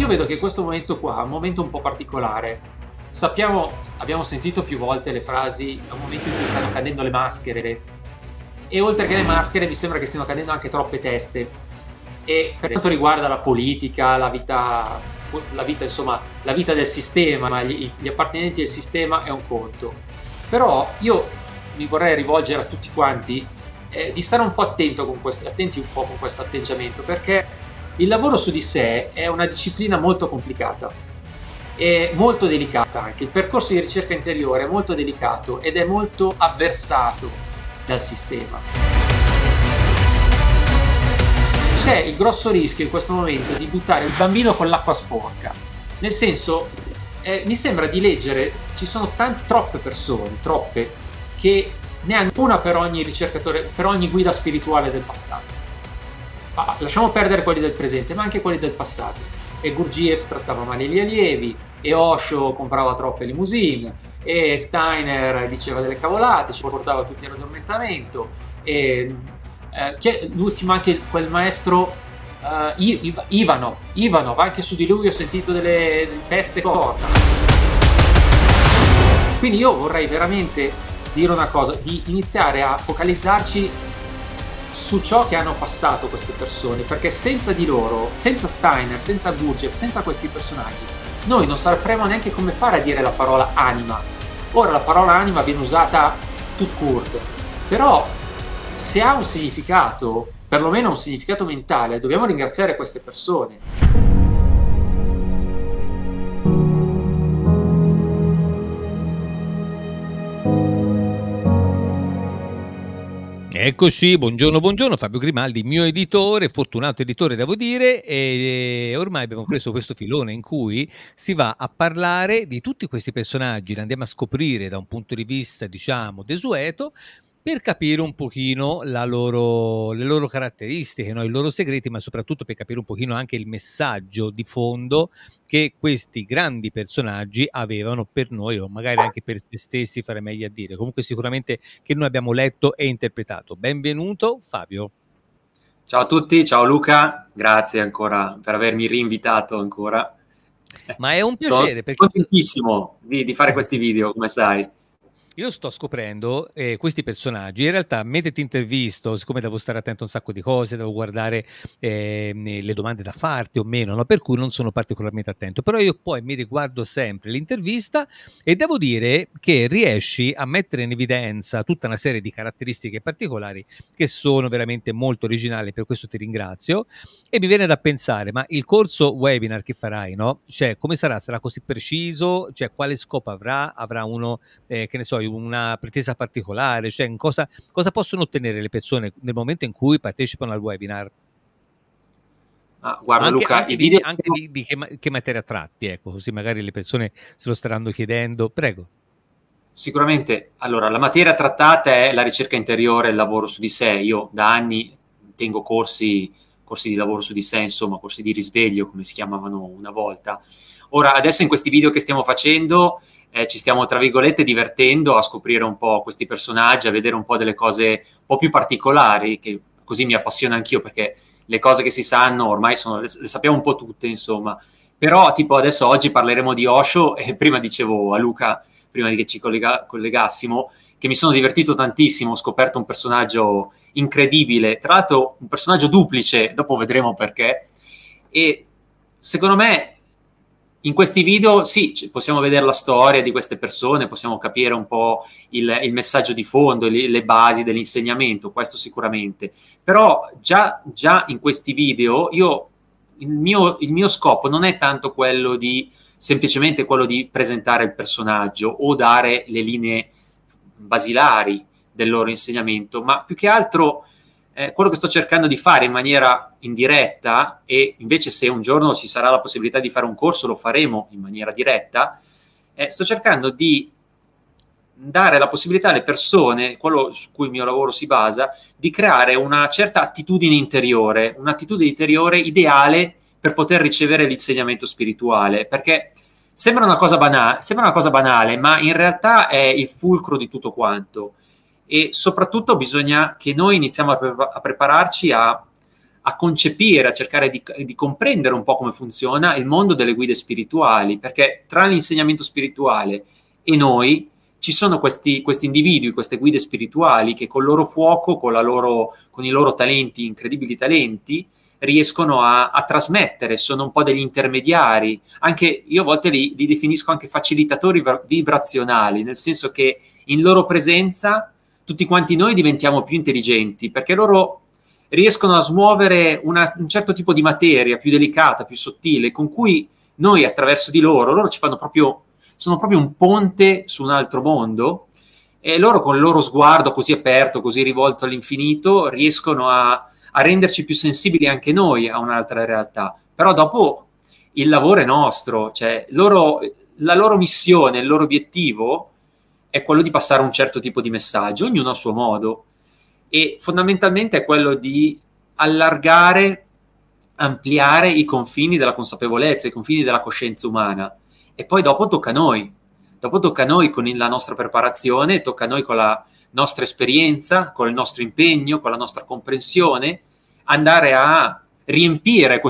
vedo che questo momento qua è un momento un po' particolare. Sappiamo, abbiamo sentito più volte le frasi, è un momento in cui stanno cadendo le maschere, e oltre che le maschere mi sembra che stiano cadendo anche troppe teste. E per quanto riguarda la politica, la vita, insomma, la vita del sistema, gli appartenenti del sistema è un conto. Però io mi vorrei rivolgere a tutti quanti di stare un po' attenti un po' con questo atteggiamento, perché il lavoro su di sé è una disciplina molto complicata e molto delicata anche. Il percorso di ricerca interiore è molto delicato ed è molto avversato dal sistema. C'è il grosso rischio in questo momento di buttare il bambino con l'acqua sporca. Nel senso, mi sembra di leggere, ci sono troppe persone, che ne hanno una per ogni ricercatore, per ogni guida spirituale del passato. Lasciamo perdere quelli del presente, ma anche quelli del passato. E Gurdjieff trattava male gli allievi, e Osho comprava troppe limousine, e Steiner diceva delle cavolate, ci portava tutti all'addormentamento, e l'ultimo anche quel maestro Ivanov, anche su di lui ho sentito delle peste corna. Quindi io vorrei veramente dire una cosa, di iniziare a focalizzarci su ciò che hanno passato queste persone, perché senza di loro, senza Steiner, senza Gurdjieff, senza questi personaggi, noi non sapremo neanche come fare a dire la parola anima. Ora la parola anima viene usata tout court, però se ha un significato, perlomeno un significato mentale, dobbiamo ringraziare queste persone. Eccoci, buongiorno, buongiorno, Fabio Grimaldi, mio editore, fortunato editore devo dire, e ormai abbiamo preso questo filone in cui si va a parlare di tutti questi personaggi, li andiamo a scoprire da un punto di vista, diciamo, desueto, per capire un pochino le loro caratteristiche, no? I loro segreti, ma soprattutto per capire un pochino anche il messaggio di fondo che questi grandi personaggi avevano per noi, o magari anche per se stessi, farei meglio a dire. Comunque sicuramente che noi abbiamo letto e interpretato. Benvenuto Fabio. Ciao a tutti, ciao Luca, grazie ancora per avermi rinvitato ancora. Ma è un piacere. Sono contentissimo di fare questi video, come sai. Io sto scoprendo questi personaggi, in realtà mentre ti intervisto, siccome devo stare attento a un sacco di cose, devo guardare le domande da farti o meno, no? Per cui non sono particolarmente attento, però io poi mi riguardo sempre l'intervista e devo dire che riesci a mettere in evidenza tutta una serie di caratteristiche particolari che sono veramente molto originali, per questo ti ringrazio, e mi viene da pensare, ma il corso webinar che farai, no? Cioè, come sarà? Sarà così preciso? Cioè, quale scopo avrà? Avrà uno, che ne so, una pretesa particolare, cioè cosa possono ottenere le persone nel momento in cui partecipano al webinar? Guarda, anche, Luca, anche, di che materia tratti, ecco, così magari le persone se lo staranno chiedendo. Prego. Sicuramente, allora, la materia trattata è la ricerca interiore, il lavoro su di sé. Io da anni tengo corsi di lavoro su di sé, insomma, corsi di risveglio, come si chiamavano una volta. Ora, adesso in questi video che stiamo facendo, ci stiamo, tra virgolette, divertendo a scoprire un po' questi personaggi, a vedere un po' delle cose un po' più particolari, che così mi appassiona anch'io, perché le cose che si sanno ormai le sappiamo un po' tutte, insomma. Però, tipo, adesso oggi parleremo di Osho, e prima dicevo a Luca, prima di che ci collegassimo, che mi sono divertito tantissimo, ho scoperto un personaggio incredibile, tra l'altro un personaggio duplice, dopo vedremo perché, e secondo me in questi video sì, possiamo vedere la storia di queste persone, possiamo capire un po' il messaggio di fondo, le basi dell'insegnamento, questo sicuramente. Però già in questi video il mio scopo non è tanto quello semplicemente quello di presentare il personaggio o dare le linee basilari del loro insegnamento, ma più che altro quello che sto cercando di fare in maniera indiretta, e invece se un giorno ci sarà la possibilità di fare un corso lo faremo in maniera diretta, sto cercando di dare la possibilità alle persone, quello su cui il mio lavoro si basa, di creare una certa attitudine interiore, un'attitudine interiore ideale per poter ricevere l'insegnamento spirituale, perché sembra una cosa banale, ma in realtà è il fulcro di tutto quanto. E soprattutto bisogna che noi iniziamo a prepararci a a concepire, a cercare di comprendere un po' come funziona il mondo delle guide spirituali, perché tra l'insegnamento spirituale e noi ci sono questi individui, queste guide spirituali che col loro fuoco, con i loro talenti, incredibili talenti, riescono a trasmettere, sono un po' degli intermediari. Anche io a volte li definisco anche facilitatori vibrazionali, nel senso che in loro presenza tutti quanti noi diventiamo più intelligenti, perché loro riescono a smuovere un certo tipo di materia più delicata, più sottile, con cui noi attraverso di loro ci fanno sono proprio un ponte su un altro mondo, e loro con il loro sguardo così aperto, così rivolto all'infinito, riescono a renderci più sensibili anche noi a un'altra realtà. Però dopo il lavoro è nostro, cioè la loro missione, il loro obiettivo è quello di passare un certo tipo di messaggio, ognuno a suo modo, e fondamentalmente è quello di allargare, ampliare i confini della consapevolezza, i confini della coscienza umana. E poi dopo tocca a noi. Dopo tocca a noi con la nostra preparazione, tocca a noi con la nostra esperienza, con il nostro impegno, con la nostra comprensione, andare a riempire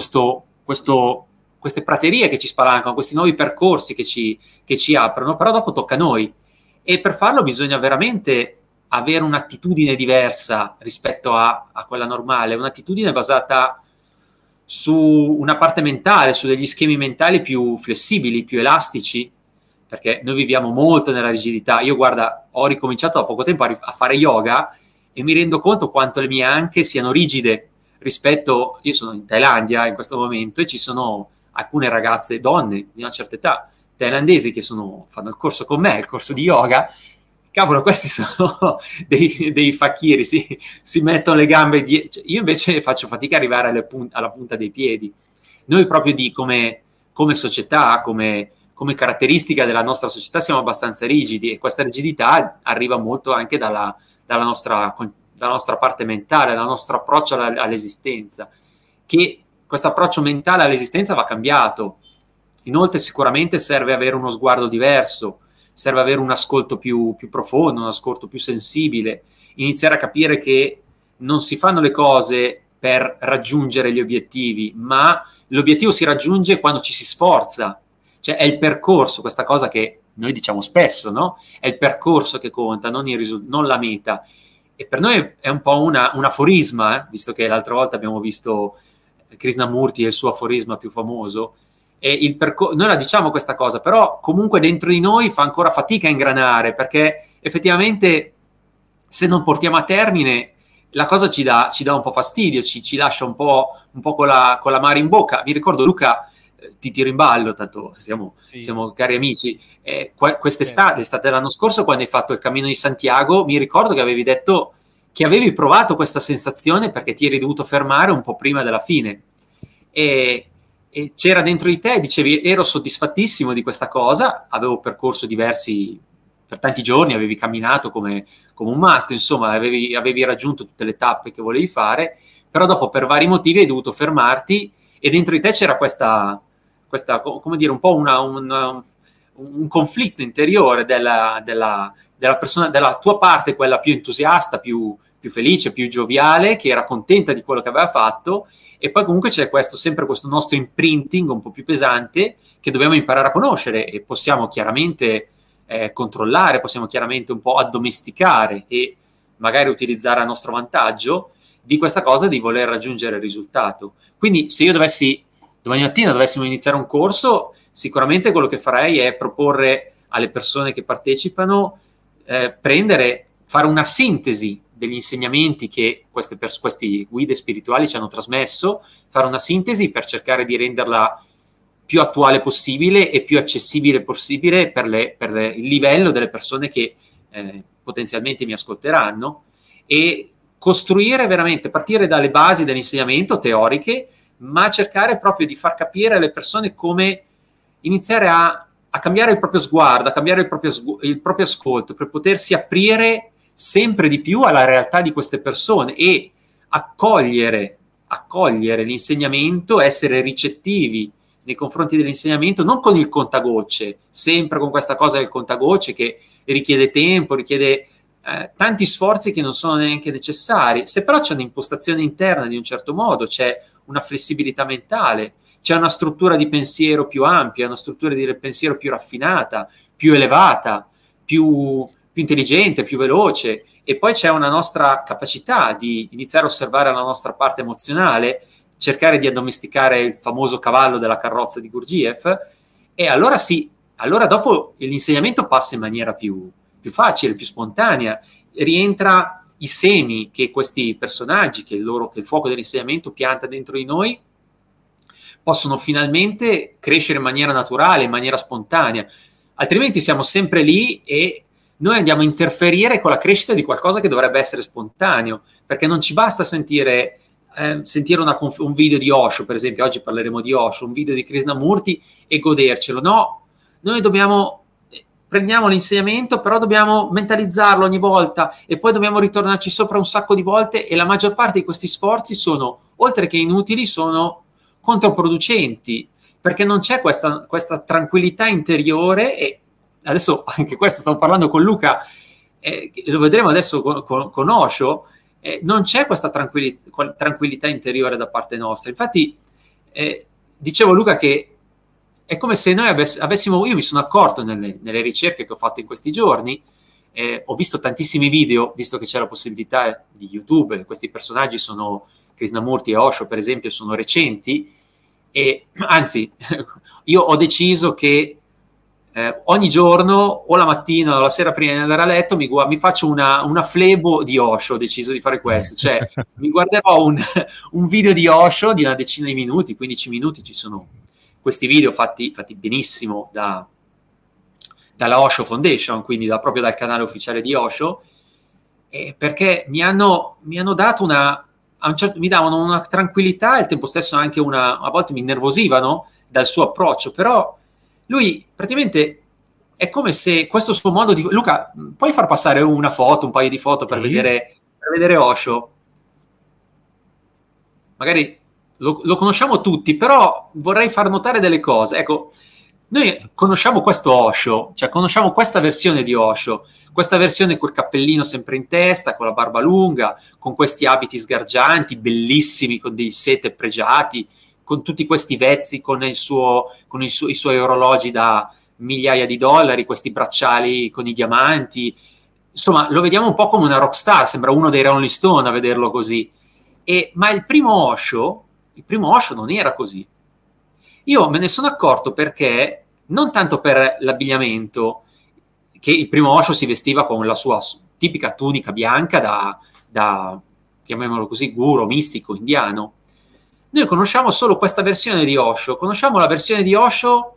queste praterie che ci spalancano, questi nuovi percorsi che ci aprono, però dopo tocca a noi. E per farlo bisogna veramente avere un'attitudine diversa rispetto a quella normale, un'attitudine basata su una parte mentale, su degli schemi mentali più flessibili, più elastici, perché noi viviamo molto nella rigidità. Io, guarda, ho ricominciato da poco tempo a fare yoga e mi rendo conto quanto le mie anche siano rigide rispetto... Io sono in Thailandia in questo momento e ci sono alcune ragazze, donne di una certa età, thailandesi, che fanno il corso con me, il corso di yoga. Cavolo, questi sono dei fakiri, si mettono le gambe dietro. Io invece faccio fatica ad arrivare alla punta dei piedi. Noi proprio come società, come caratteristica della nostra società siamo abbastanza rigidi, e questa rigidità arriva molto anche dalla nostra parte mentale, dal nostro approccio all'esistenza, che questo approccio mentale all'esistenza va cambiato. Inoltre sicuramente serve avere uno sguardo diverso, serve avere un ascolto più profondo, un ascolto più sensibile, iniziare a capire che non si fanno le cose per raggiungere gli obiettivi, ma l'obiettivo si raggiunge quando ci si sforza. Cioè è il percorso, questa cosa che noi diciamo spesso, no? È il percorso che conta, non la meta. E per noi è un po' un aforisma, visto che l'altra volta abbiamo visto Krishnamurti e il suo aforisma più famoso. E noi la diciamo questa cosa, però comunque dentro di noi fa ancora fatica a ingranare, perché effettivamente se non portiamo a termine la cosa ci dà un po' fastidio, ci lascia un po' con l'amaro in bocca. Mi ricordo, Luca, ti tiro in ballo, tanto siamo cari amici, quest'estate, estate dell'anno scorso, quando hai fatto il Cammino di Santiago, mi ricordo che avevi detto che avevi provato questa sensazione perché ti eri dovuto fermare un po' prima della fine, e c'era dentro di te, dicevi, ero soddisfattissimo di questa cosa, avevo percorso per tanti giorni, avevi camminato come un matto, insomma, avevi raggiunto tutte le tappe che volevi fare, però dopo per vari motivi hai dovuto fermarti, e dentro di te c'era questa come dire, un po' un conflitto interiore della persona, della tua parte, quella più entusiasta, più felice, più gioviale, che era contenta di quello che aveva fatto. E poi comunque c'è sempre questo nostro imprinting un po' più pesante che dobbiamo imparare a conoscere, e possiamo chiaramente controllare, possiamo chiaramente un po' addomesticare e magari utilizzare a nostro vantaggio, di questa cosa di voler raggiungere il risultato. Quindi se io domani mattina dovessimo iniziare un corso, sicuramente quello che farei è proporre alle persone che partecipano, fare una sintesi degli insegnamenti che questi guide spirituali ci hanno trasmesso, fare una sintesi per cercare di renderla più attuale possibile e più accessibile possibile per il livello delle persone che potenzialmente mi ascolteranno, e costruire veramente, partire dalle basi dell'insegnamento teoriche, ma cercare proprio di far capire alle persone come iniziare a cambiare il proprio sguardo, a cambiare il proprio ascolto, per potersi aprire sempre di più alla realtà di queste persone e accogliere l'insegnamento, essere ricettivi nei confronti dell'insegnamento, non con il contagocce, sempre con questa cosa del contagocce che richiede tempo, richiede tanti sforzi che non sono neanche necessari. Se però c'è un'impostazione interna di un certo modo, c'è una flessibilità mentale, c'è una struttura di pensiero più ampia, una struttura di pensiero più raffinata, più elevata, più intelligente, più veloce, e poi c'è una nostra capacità di iniziare a osservare la nostra parte emozionale, cercare di addomesticare il famoso cavallo della carrozza di Gurdjieff, e allora sì, allora dopo l'insegnamento passa in maniera più facile, più spontanea, rientra i semi che questi personaggi, che il fuoco dell'insegnamento pianta dentro di noi, possono finalmente crescere in maniera naturale, in maniera spontanea. Altrimenti siamo sempre lì e noi andiamo a interferire con la crescita di qualcosa che dovrebbe essere spontaneo, perché non ci basta sentire un video di Osho, per esempio, oggi parleremo di Osho, un video di Krishnamurti e godercelo. No, noi prendiamo l'insegnamento, però dobbiamo mentalizzarlo ogni volta e poi dobbiamo ritornarci sopra un sacco di volte, e la maggior parte di questi sforzi sono, oltre che inutili, sono controproducenti, perché non c'è questa tranquillità interiore. E adesso anche questo stiamo parlando con Luca, lo vedremo adesso con Osho, non c'è questa tranquillità interiore da parte nostra. Infatti dicevo, Luca, che è come se noi avessimo, io mi sono accorto nelle ricerche che ho fatto in questi giorni, ho visto tantissimi video, visto che c'è la possibilità di YouTube, questi personaggi sono Krishnamurti e Osho, per esempio, sono recenti, e anzi io ho deciso che ogni giorno, o la mattina o la sera prima di andare a letto, mi faccio una flebo di Osho. Ho deciso di fare questo, cioè mi guarderò un video di Osho di una decina di minuti, 15 minuti. Ci sono questi video fatti benissimo dalla Osho Foundation, quindi proprio dal canale ufficiale di Osho, perché mi hanno dato mi davano una tranquillità e al tempo stesso anche a volte mi innervosivano dal suo approccio. Però lui praticamente è come se questo suo modo di... Luca, puoi far passare un paio di foto per vedere Osho? Magari lo conosciamo tutti, però vorrei far notare delle cose. Ecco, noi conosciamo questo Osho, cioè conosciamo questa versione di Osho, questa versione col cappellino sempre in testa, con la barba lunga, con questi abiti sgargianti, bellissimi, con dei sete pregiati, con tutti questi vezzi, con i suoi orologi da migliaia di dollari, questi bracciali con i diamanti. Insomma, lo vediamo un po' come una rockstar, sembra uno dei Rolling Stone a vederlo così. Ma il primo Osho non era così. Io me ne sono accorto perché, non tanto per l'abbigliamento, che il primo Osho si vestiva con la sua tipica tunica bianca da chiamiamolo così, guru, mistico, indiano. Noi conosciamo solo questa versione di Osho, conosciamo la versione di Osho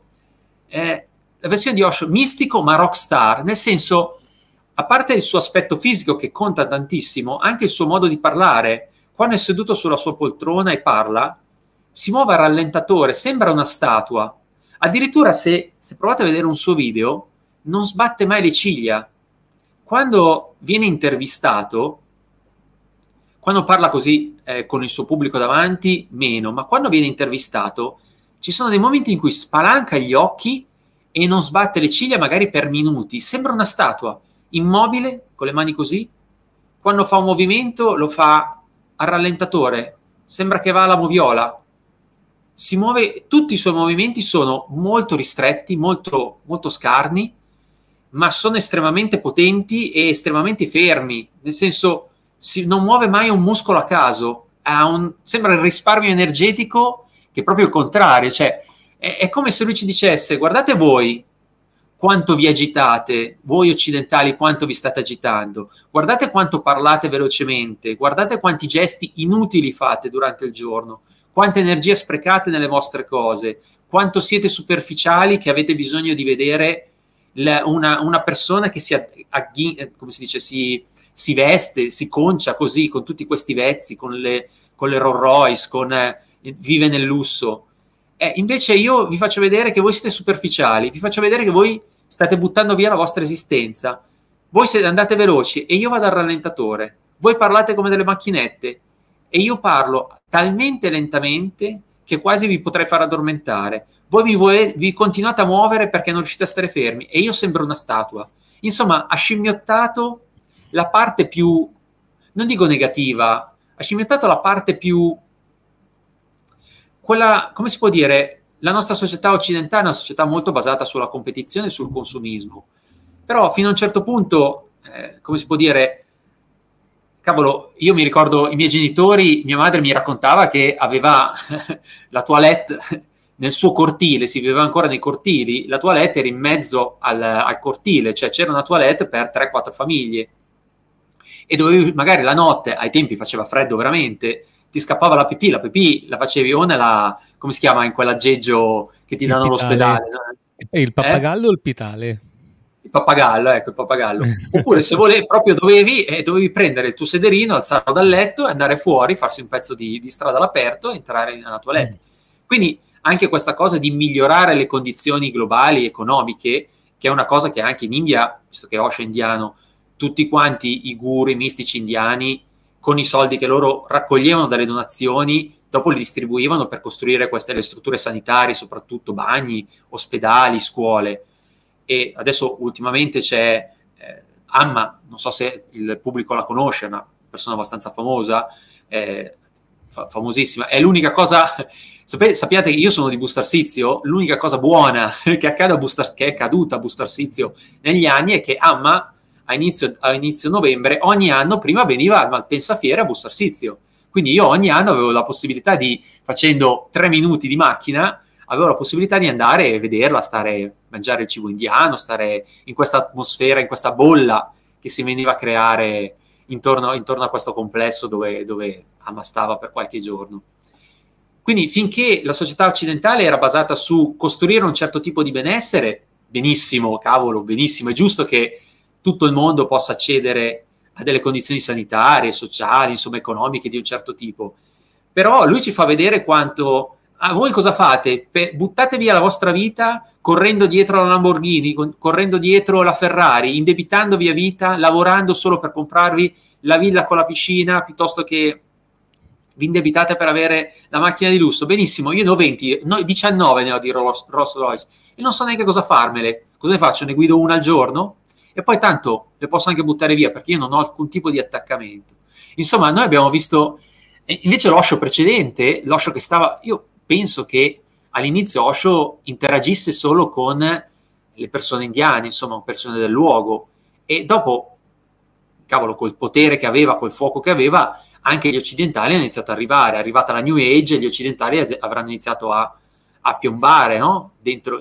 mistico ma rockstar, nel senso, a parte il suo aspetto fisico che conta tantissimo, anche il suo modo di parlare. Quando è seduto sulla sua poltrona e parla, si muove a rallentatore, sembra una statua. Addirittura se provate a vedere un suo video, non sbatte mai le ciglia. Quando viene intervistato, quando parla così con il suo pubblico davanti, meno, ma quando viene intervistato ci sono dei momenti in cui spalanca gli occhi e non sbatte le ciglia magari per minuti. Sembra una statua, immobile, con le mani così. Quando fa un movimento lo fa a rallentatore, sembra che va alla moviola. Si muove, tutti i suoi movimenti sono molto ristretti, molto, molto scarni, ma sono estremamente potenti e estremamente fermi, nel senso non muove mai un muscolo a caso, sembra il risparmio energetico, che è proprio il contrario, cioè è come se lui ci dicesse: guardate voi quanto vi agitate, voi occidentali quanto vi state agitando, guardate quanto parlate velocemente, guardate quanti gesti inutili fate durante il giorno, quanta energia sprecate nelle vostre cose, quanto siete superficiali, che avete bisogno di vedere una persona che come si dice, si veste, si concia così, con tutti questi vezzi, con le Rolls Royce, vive nel lusso. Invece io vi faccio vedere che voi siete superficiali, vi faccio vedere che voi state buttando via la vostra esistenza, voi andate veloci e io vado al rallentatore, voi parlate come delle macchinette e io parlo talmente lentamente che quasi vi potrei far addormentare. Voi vi continuate a muovere perché non riuscite a stare fermi e io sembro una statua. Insomma, ha scimmiottato la parte più, non dico negativa, ha cimentato la parte più, quella, come si può dire, la nostra società occidentale è una società molto basata sulla competizione e sul consumismo, però fino a un certo punto, come si può dire, cavolo, io mi ricordo i miei genitori, mia madre mi raccontava che aveva la toilette nel suo cortile, si viveva ancora nei cortili, la toilette era in mezzo al cortile, cioè c'era una toilette per 3-4 famiglie e dovevi magari la notte, ai tempi faceva freddo veramente, ti scappava la pipì la facevi o nella, come si chiama, in quell'aggeggio che ti Il danno pitale. all'ospedale, no? Il pappagallo o il pitale? Il pappagallo, ecco, il pappagallo. Oppure se volevi, proprio dovevi prendere il tuo sederino, alzarlo dal letto e andare fuori, farsi un pezzo di strada all'aperto e entrare nella toilette. Quindi anche questa cosa di migliorare le condizioni globali economiche, che è una cosa che anche in India, visto che Osho è indiano, tutti quanti i guru, i mistici indiani, con i soldi che loro raccoglievano dalle donazioni, dopo li distribuivano per costruire queste le strutture sanitarie, soprattutto bagni, ospedali, scuole. E adesso ultimamente c'è Amma, non so se il pubblico la conosce, è una persona abbastanza famosa, famosissima. È l'unica cosa, sappiate che io sono di Bustarsizio, l'unica cosa buona che è accaduta a Bustarsizio negli anni è che Amma a inizio novembre ogni anno prima veniva al Malpensafiere a Bustarsizio. Quindi io ogni anno avevo la possibilità di, facendo 3 minuti di macchina, avevo la possibilità di andare e vederla, mangiare il cibo indiano, stare in questa atmosfera, in questa bolla che si veniva a creare intorno a questo complesso dove Amma stava per qualche giorno. Quindi finché la società occidentale era basata su costruire un certo tipo di benessere, benissimo, cavolo, benissimo, è giusto che tutto il mondo possa accedere a delle condizioni sanitarie, sociali, insomma economiche di un certo tipo. Però lui ci fa vedere quanto... voi cosa fate? Buttate via la vostra vita correndo dietro la Lamborghini, correndo dietro la Ferrari, indebitandovi a vita, lavorando solo per comprarvi la villa con la piscina, piuttosto che vi indebitate per avere la macchina di lusso. Benissimo, io ne ho 20, 19 ne ho di Rolls Royce e non so neanche cosa farmele. Cosa ne faccio? Ne guido una al giorno? E poi tanto le posso anche buttare via perché io non ho alcun tipo di attaccamento. Insomma, noi abbiamo visto... invece l'Osho precedente, l'Osho che stava... Io penso che all'inizio Osho interagisse solo con le persone indiane, insomma, persone del luogo, e dopo, cavolo, col potere che aveva, col fuoco che aveva, anche gli occidentali hanno iniziato ad arrivare, è arrivata la New Age e gli occidentali avranno iniziato a piombare, no? Dentro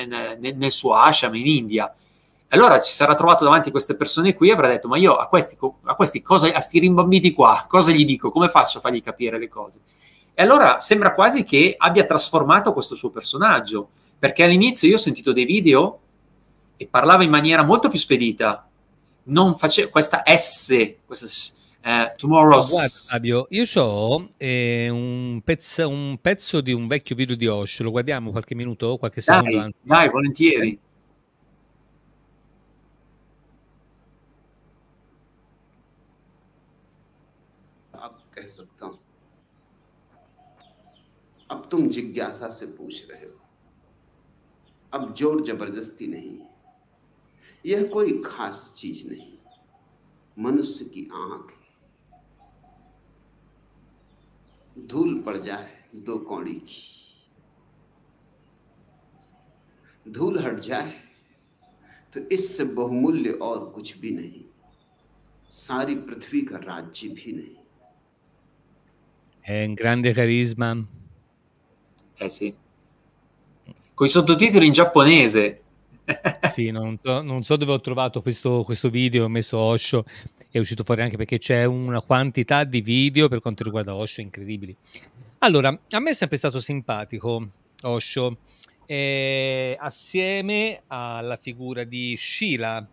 nel suo ashram in India. Allora ci sarà trovato davanti queste persone qui e avrà detto: ma io a questi cosa, a sti rimbambiti qua, cosa gli dico? Come faccio a fargli capire le cose? E allora sembra quasi che abbia trasformato questo suo personaggio, perché all'inizio io ho sentito dei video e parlava in maniera molto più spedita, non faceva questa S, questa tomorrow. Guarda Fabio, io ho un pezzo di un vecchio video di Osho, lo guardiamo qualche minuto, qualche secondo anzi. Dai, volentieri. कह सकता हूं अब तुम जिज्ञासा से पूछ रहे हो, अब जोर जबरदस्ती नहीं, यह कोई खास चीज नहीं, मनुष्य की आंख है, धूल पड़ जाए 2 कौड़ी की, धूल हट जाए तो इससे बहुमूल्य और कुछ भी नहीं, सारी पृथ्वी का राज्य भी नहीं. È un grande carisma. Sì. Con i sottotitoli in giapponese. Sì, non so dove ho trovato questo video, ho messo Osho, è uscito fuori anche perché c'è una quantità di video per quanto riguarda Osho incredibili. Allora, a me è sempre stato simpatico Osho, assieme alla figura di Sheila,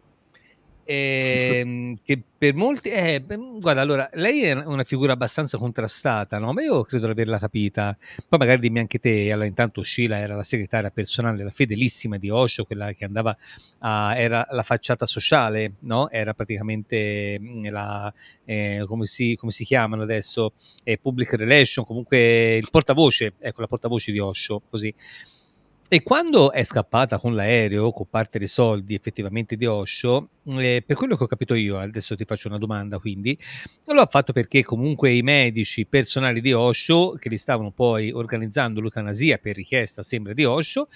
che per molti guarda, allora lei è una figura abbastanza contrastata, no? Ma io credo di averla capita. Poi magari dimmi anche te. Allora, intanto Sheila era la segretaria personale, la fedelissima di Osho, quella che andava era la facciata sociale, no? Era praticamente la come si chiamano adesso, public relation, comunque il portavoce, ecco, la portavoce di Osho, così. E quando è scappata con l'aereo, con parte dei soldi effettivamente di Osho, per quello che ho capito io, adesso ti faccio una domanda quindi, lo ha fatto perché comunque i medici personali di Osho, che li stavano poi organizzando l'eutanasia per richiesta sembra di Osho,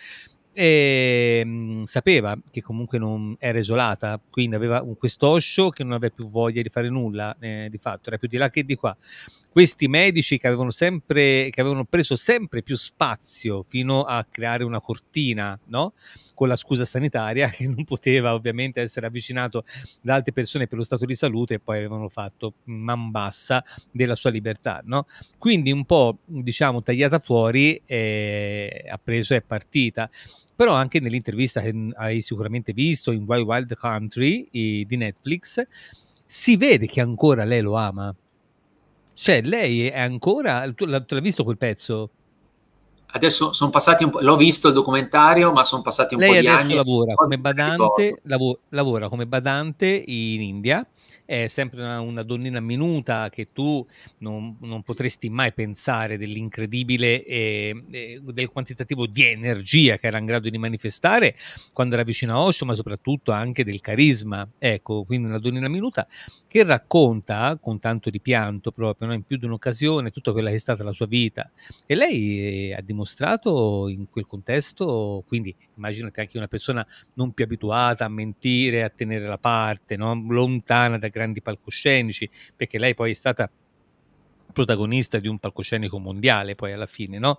sapeva che comunque non era isolata, quindi aveva questo Osho che non aveva più voglia di fare nulla, di fatto, era più di là che di qua. Questi medici che avevano preso sempre più spazio fino a creare una cortina, no? Con la scusa sanitaria, che non poteva ovviamente essere avvicinato da altre persone per lo stato di salute, e poi avevano fatto man bassa della sua libertà, no? Quindi un po', diciamo, tagliata fuori, ha preso e è partita. Però anche nell'intervista che hai sicuramente visto in Wild Wild Country di Netflix, si vede che ancora lei lo ama. Cioè, lei è ancora... Tu l'hai visto quel pezzo? Adesso sono passati un po', l'ho visto il documentario, ma sono passati un Lei po' di adesso anni. lavora come badante, lavora come badante in India, è sempre una donnina minuta che tu non potresti mai pensare dell'incredibile del quantitativo di energia che era in grado di manifestare quando era vicino a Osho, ma soprattutto anche del carisma. Ecco, quindi una donnina minuta che racconta con tanto di pianto proprio, no, in più di un'occasione tutta quella che è stata la sua vita. E lei ha dimostrato in quel contesto, quindi immaginate anche una persona non più abituata a mentire, a tenere la parte, no? Lontana da grandi palcoscenici, perché lei poi è stata protagonista di un palcoscenico mondiale poi alla fine, no?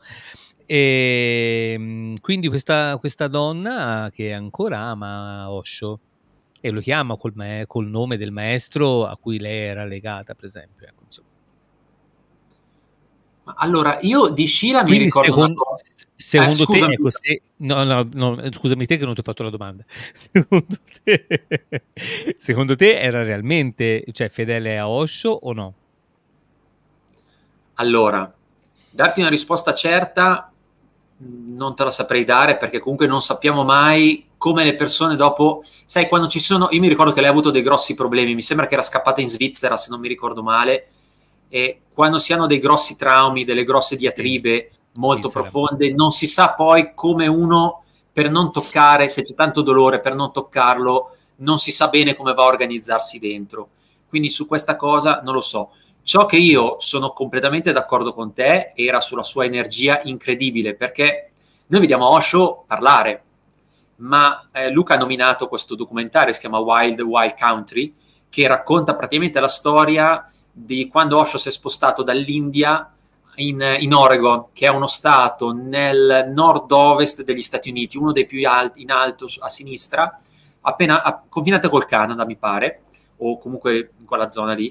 E quindi questa donna che ancora ama Osho e lo chiama col nome del maestro a cui lei era legata, per esempio, ecco, insomma. Allora, io di Sheila mi Quindi ricordo una secondo cosa. te, ecco, no, scusami te che non ti ho fatto la domanda. Secondo te era realmente, cioè, fedele a Osho o no? Allora, darti una risposta certa non te la saprei dare, perché comunque non sappiamo mai come le persone dopo, sai, quando ci sono, io mi ricordo che lei ha avuto dei grossi problemi, mi sembra che era scappata in Svizzera, se non mi ricordo male, e quando si hanno dei grossi traumi, delle grosse diatribe molto profonde, non si sa poi come uno, per non toccare, se c'è tanto dolore, per non toccarlo, non si sa bene come va a organizzarsi dentro. Quindi su questa cosa non lo so. Ciò che io sono completamente d'accordo con te era sulla sua energia incredibile, perché noi vediamo Osho parlare, ma Luca ha nominato questo documentario, si chiama Wild Wild Country, che racconta praticamente la storia di quando Osho si è spostato dall'India in Oregon, che è uno stato nel nord-ovest degli Stati Uniti, uno dei più alti, in alto a sinistra, appena confinante col Canada, mi pare, o comunque in quella zona lì.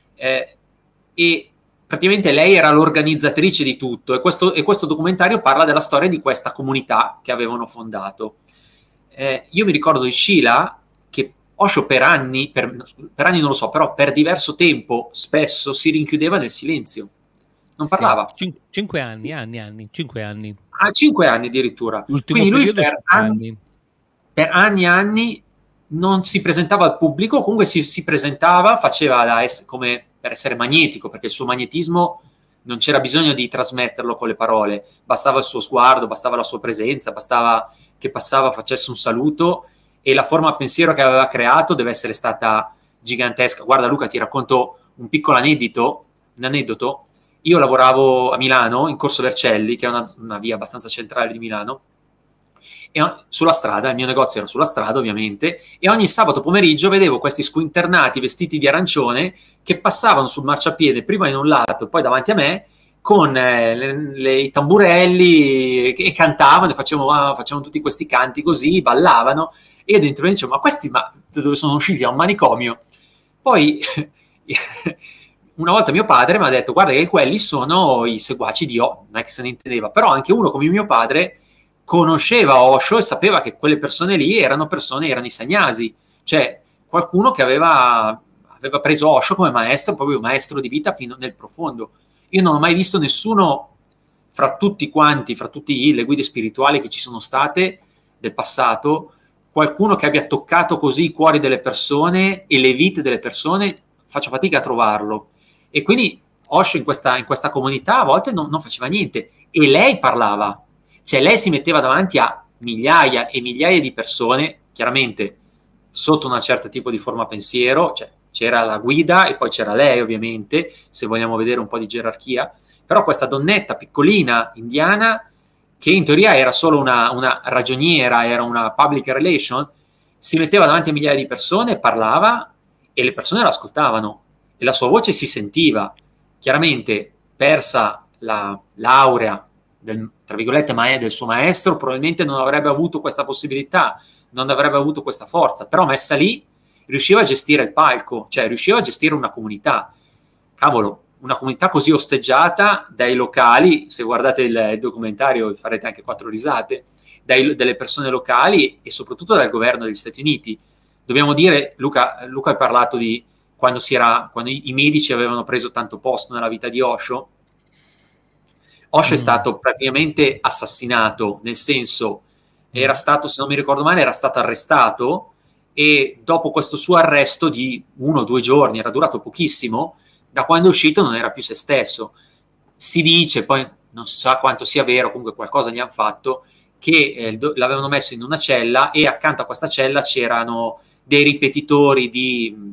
E praticamente lei era l'organizzatrice di tutto, e questo documentario parla della storia di questa comunità che avevano fondato. Io mi ricordo di Sheila che Osho per anni non lo so, però per diverso tempo spesso si rinchiudeva nel silenzio, non parlava. 5 anni, 5 anni. Ah, 5 anni addirittura. L'ultimo quindi lui per anni e anni non si presentava al pubblico, comunque si presentava, faceva come per essere magnetico, perché il suo magnetismo non c'era bisogno di trasmetterlo con le parole, bastava il suo sguardo, bastava la sua presenza, bastava che passava, facesse un saluto, e la forma pensiero che aveva creato deve essere stata gigantesca. Guarda Luca, ti racconto un piccolo aneddoto. Io lavoravo a Milano, in Corso Vercelli, che è una via abbastanza centrale di Milano, e sulla strada, il mio negozio era sulla strada ovviamente, e ogni sabato pomeriggio vedevo questi squinternati vestiti di arancione che passavano sul marciapiede, prima in un lato e poi davanti a me, con i tamburelli, e cantavano, e facevano tutti questi canti così, ballavano, e io dentro mi dicevo, ma questi da dove sono usciti? Da un manicomio? Poi una volta mio padre mi ha detto, guarda che quelli sono i seguaci di Osho, non è che se ne intendeva, però anche uno come mio padre conosceva Osho e sapeva che quelle persone lì erano i sannyasi, cioè qualcuno che aveva preso Osho come maestro, proprio maestro di vita fino nel profondo. Io non ho mai visto nessuno fra tutte le guide spirituali che ci sono state del passato, qualcuno che abbia toccato così i cuori delle persone e le vite delle persone, faccio fatica a trovarlo. E quindi Osho in questa comunità a volte non faceva niente, e lei parlava. Cioè lei si metteva davanti a migliaia e migliaia di persone, chiaramente sotto un certo tipo di forma pensiero, cioè c'era la guida e poi c'era lei ovviamente, se vogliamo vedere un po' di gerarchia, però questa donnetta piccolina indiana, che in teoria era solo una ragioniera, era una public relation, si metteva davanti a migliaia di persone, parlava e le persone la ascoltavano e la sua voce si sentiva. Chiaramente, persa la laurea tra virgolette del suo maestro, probabilmente non avrebbe avuto questa possibilità, non avrebbe avuto questa forza, però messa lì riusciva a gestire il palco, cioè riusciva a gestire una comunità. Cavolo, una comunità così osteggiata dai locali, se guardate il documentario farete anche 4 risate, delle persone locali e soprattutto dal governo degli Stati Uniti. Dobbiamo dire, Luca ha parlato di quando i medici avevano preso tanto posto nella vita di Osho. Osho è stato praticamente assassinato, nel senso, era stato, se non mi ricordo male, era stato arrestato e dopo questo suo arresto di 1 o 2 giorni, era durato pochissimo, da quando è uscito non era più se stesso. Si dice, poi non si sa quanto sia vero, comunque qualcosa gli hanno fatto, che l'avevano messo in una cella e accanto a questa cella c'erano dei ripetitori di...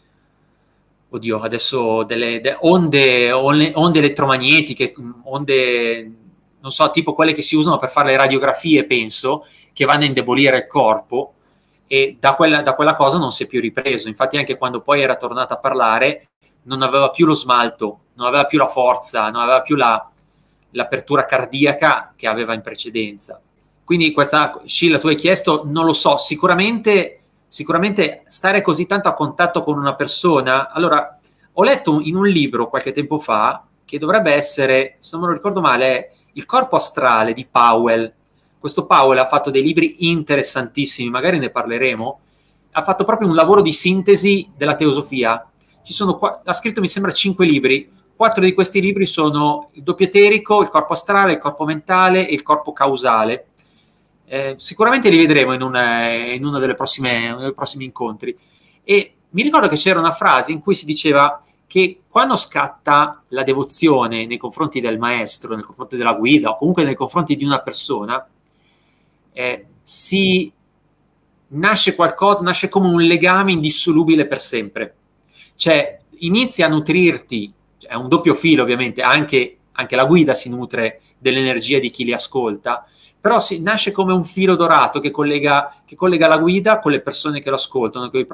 Oddio, adesso delle onde elettromagnetiche, onde, non so, tipo quelle che si usano per fare le radiografie, penso, che vanno a indebolire il corpo, e da quella cosa non si è più ripreso. Infatti anche quando poi era tornato a parlare non aveva più lo smalto, non aveva più la forza, non aveva più l'apertura cardiaca che aveva in precedenza. Quindi Scilla, tu hai chiesto, non lo so, sicuramente stare così tanto a contatto con una persona. Allora, ho letto in un libro qualche tempo fa, che dovrebbe essere, se non me lo ricordo male, Il corpo astrale di Powell. Questo Powell ha fatto dei libri interessantissimi, magari ne parleremo, ha fatto proprio un lavoro di sintesi della teosofia. Ha scritto, mi sembra, 5 libri. 4 di questi libri sono il doppio eterico, il corpo astrale, il corpo mentale e il corpo causale. Sicuramente li vedremo in uno dei prossimi incontri. E mi ricordo che c'era una frase in cui si diceva che quando scatta la devozione nei confronti del maestro, nei confronti della guida o comunque nei confronti di una persona, nasce come un legame indissolubile per sempre. Cioè inizi a nutrirti, è un doppio filo ovviamente, anche la guida si nutre dell'energia di chi li ascolta, però nasce come un filo dorato che collega la guida con le persone che lo ascoltano, con i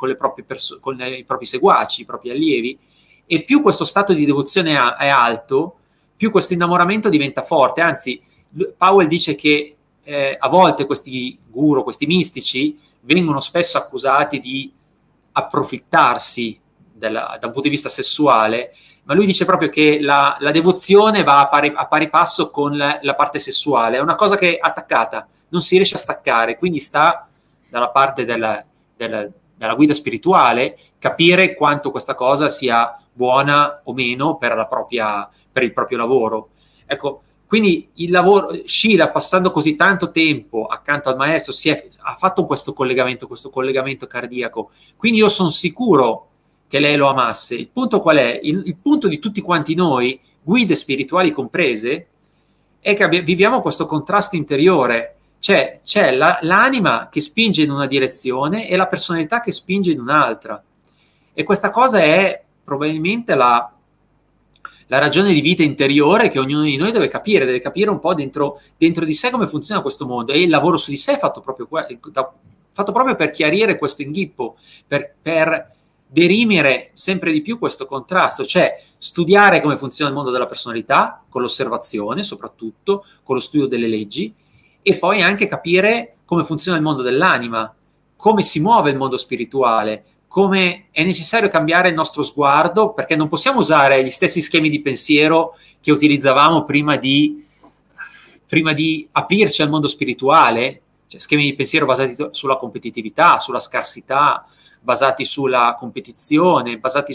propri seguaci, i propri allievi, e più questo stato di devozione è alto, più questo innamoramento diventa forte. Anzi, Powell dice che a volte questi guru, questi mistici, vengono spesso accusati di approfittarsi da un punto di vista sessuale, ma lui dice proprio che la devozione va a pari passo con la parte sessuale, è una cosa che è attaccata, non si riesce a staccare, quindi sta dalla parte della guida spirituale capire quanto questa cosa sia buona o meno per il proprio lavoro. Ecco, quindi il lavoro, Scilla, passando così tanto tempo accanto al maestro, ha fatto questo collegamento cardiaco, quindi io sono sicuro che lei lo amasse. Il punto qual è? Il punto di tutti quanti noi, guide spirituali comprese, è che viviamo questo contrasto interiore, cioè c'è l'anima che spinge in una direzione e la personalità che spinge in un'altra, e questa cosa è probabilmente la ragione di vita interiore che ognuno di noi deve capire un po' dentro di sé come funziona questo mondo, e il lavoro su di sé è fatto proprio per chiarire questo inghippo, per derimere sempre di più questo contrasto, cioè studiare come funziona il mondo della personalità, con l'osservazione soprattutto, con lo studio delle leggi, e poi anche capire come funziona il mondo dell'anima, come si muove il mondo spirituale, come è necessario cambiare il nostro sguardo, perché non possiamo usare gli stessi schemi di pensiero che utilizzavamo prima di aprirci al mondo spirituale, cioè schemi di pensiero basati sulla competitività, sulla scarsità, basati sulla competizione, basati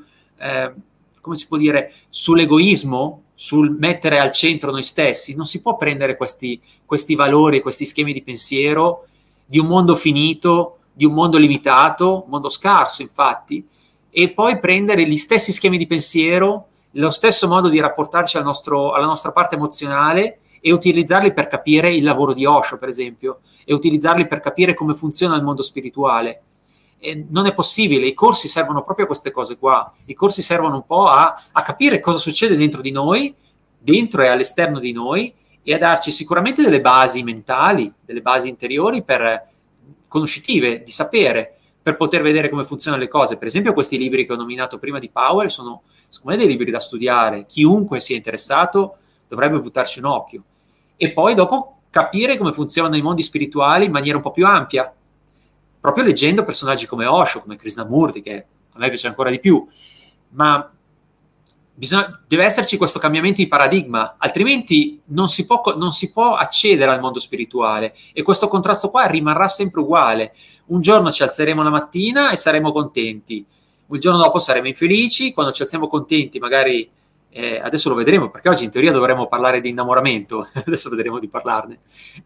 come si può dire, sull'egoismo, sul mettere al centro noi stessi. Non si può prendere questi valori, questi schemi di pensiero di un mondo finito, di un mondo limitato, un mondo scarso infatti, e poi prendere gli stessi schemi di pensiero, lo stesso modo di rapportarci alla nostra parte emozionale, e utilizzarli per capire il lavoro di Osho, per esempio, e utilizzarli per capire come funziona il mondo spirituale. E non è possibile, i corsi servono proprio a queste cose qua, i corsi servono un po' a capire cosa succede dentro di noi, dentro e all'esterno di noi, e a darci sicuramente delle basi mentali, delle basi interiori conoscitive, di sapere, per poter vedere come funzionano le cose. Per esempio questi libri che ho nominato prima di Powell sono, secondo me, dei libri da studiare. Chiunque sia interessato dovrebbe buttarci un occhio. E poi dopo capire come funzionano i mondi spirituali in maniera un po' più ampia, proprio leggendo personaggi come Osho, come Krishnamurti, che a me piace ancora di più. Ma deve esserci questo cambiamento di paradigma, altrimenti non si può accedere al mondo spirituale, e questo contrasto qua rimarrà sempre uguale. Un giorno ci alzeremo la mattina e saremo contenti, il giorno dopo saremo infelici. Quando ci alziamo contenti, magari adesso lo vedremo, perché oggi in teoria dovremmo parlare di innamoramento, adesso vedremo di parlarne,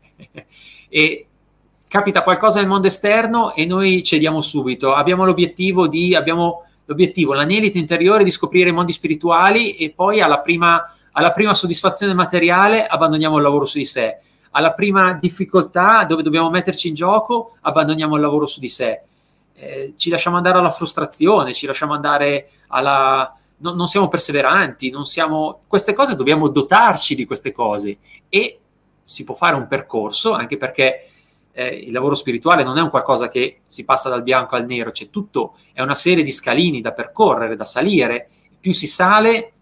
e capita qualcosa nel mondo esterno e noi cediamo subito. Abbiamo l'obiettivo, l'anelito interiore di scoprire i mondi spirituali, e poi alla prima soddisfazione materiale abbandoniamo il lavoro su di sé. Alla prima difficoltà dove dobbiamo metterci in gioco abbandoniamo il lavoro su di sé. Ci lasciamo andare alla frustrazione, ci lasciamo andare non siamo perseveranti, queste cose dobbiamo dotarci di queste cose, e si può fare un percorso, anche perché il lavoro spirituale non è un qualcosa che si passa dal bianco al nero, c'è tutto, è una serie di scalini da percorrere, da salire. Più si sale,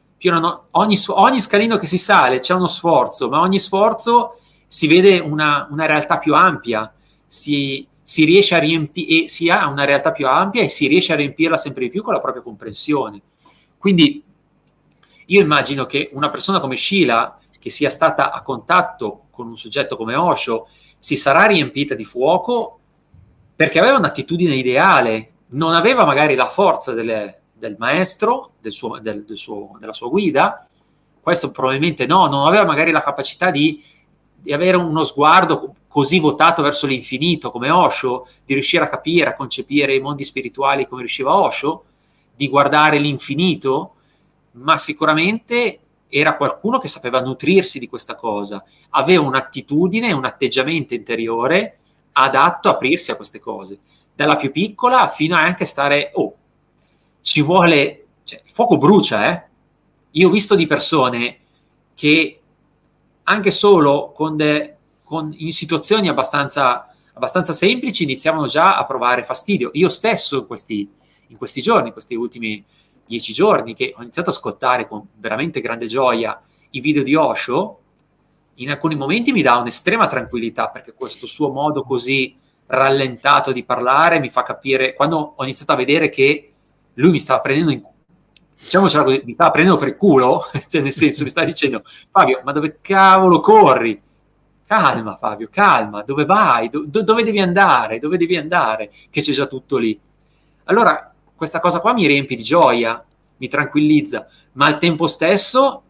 ogni scalino che si sale c'è uno sforzo, ma ogni sforzo si vede una realtà più ampia, si riesce a riempire, si ha una realtà più ampia e si riesce a riempirla sempre di più con la propria comprensione. Quindi io immagino che una persona come Sheila, che sia stata a contatto con un soggetto come Osho, si sarà riempita di fuoco perché aveva un'attitudine ideale, non aveva magari la forza del maestro, della sua guida. Questo probabilmente non aveva magari la capacità di avere uno sguardo così votato verso l'infinito come Osho, di riuscire a capire, a concepire i mondi spirituali come riusciva Osho, di guardare l'infinito, ma sicuramente era qualcuno che sapeva nutrirsi di questa cosa, aveva un'attitudine, un atteggiamento interiore adatto a aprirsi a queste cose, dalla più piccola fino a anche stare, ci vuole, cioè, il fuoco brucia, Io ho visto di persone che anche solo in situazioni abbastanza semplici iniziavano già a provare fastidio. Io stesso in questi giorni, in questi ultimi 10 giorni, che ho iniziato ad ascoltare con veramente grande gioia i video di Osho, in alcuni momenti mi dà un'estrema tranquillità, perché questo suo modo così rallentato di parlare mi fa capire, quando ho iniziato a vedere che lui mi stava prendendo mi stava prendendo per il culo, cioè nel senso mi stava dicendo: Fabio, ma dove cavolo corri? Calma Fabio, calma, dove vai? Dove devi andare? Dove devi andare? Che c'è già tutto lì. Allora questa cosa qua mi riempie di gioia, mi tranquillizza, ma al tempo stesso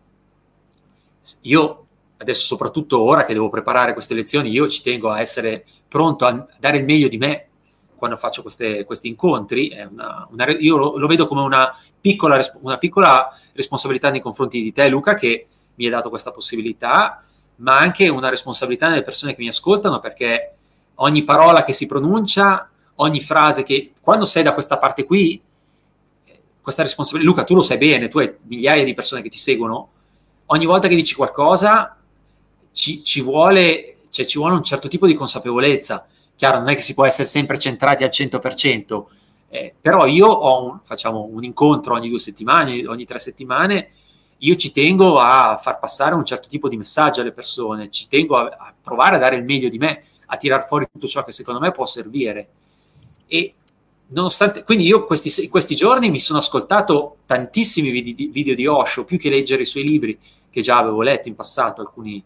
io adesso, soprattutto ora che devo preparare queste lezioni, io ci tengo a essere pronto a dare il meglio di me quando faccio questi incontri. Io lo vedo come una piccola responsabilità nei confronti di te, Luca, che mi hai dato questa possibilità, ma anche una responsabilità nelle persone che mi ascoltano, perché ogni parola che si pronuncia, ogni frase che, quando sei da questa parte qui, questa responsabilità, Luca, tu lo sai bene, tu hai migliaia di persone che ti seguono, ogni volta che dici qualcosa ci vuole un certo tipo di consapevolezza. Chiaro, non è che si può essere sempre centrati al 100%, però facciamo un incontro ogni 2 settimane, ogni 3 settimane, io ci tengo a far passare un certo tipo di messaggio alle persone, ci tengo a provare a dare il meglio di me, a tirar fuori tutto ciò che secondo me può servire. E nonostante, quindi io questi giorni mi sono ascoltato tantissimi video di Osho, più che leggere i suoi libri, che già avevo letto in passato.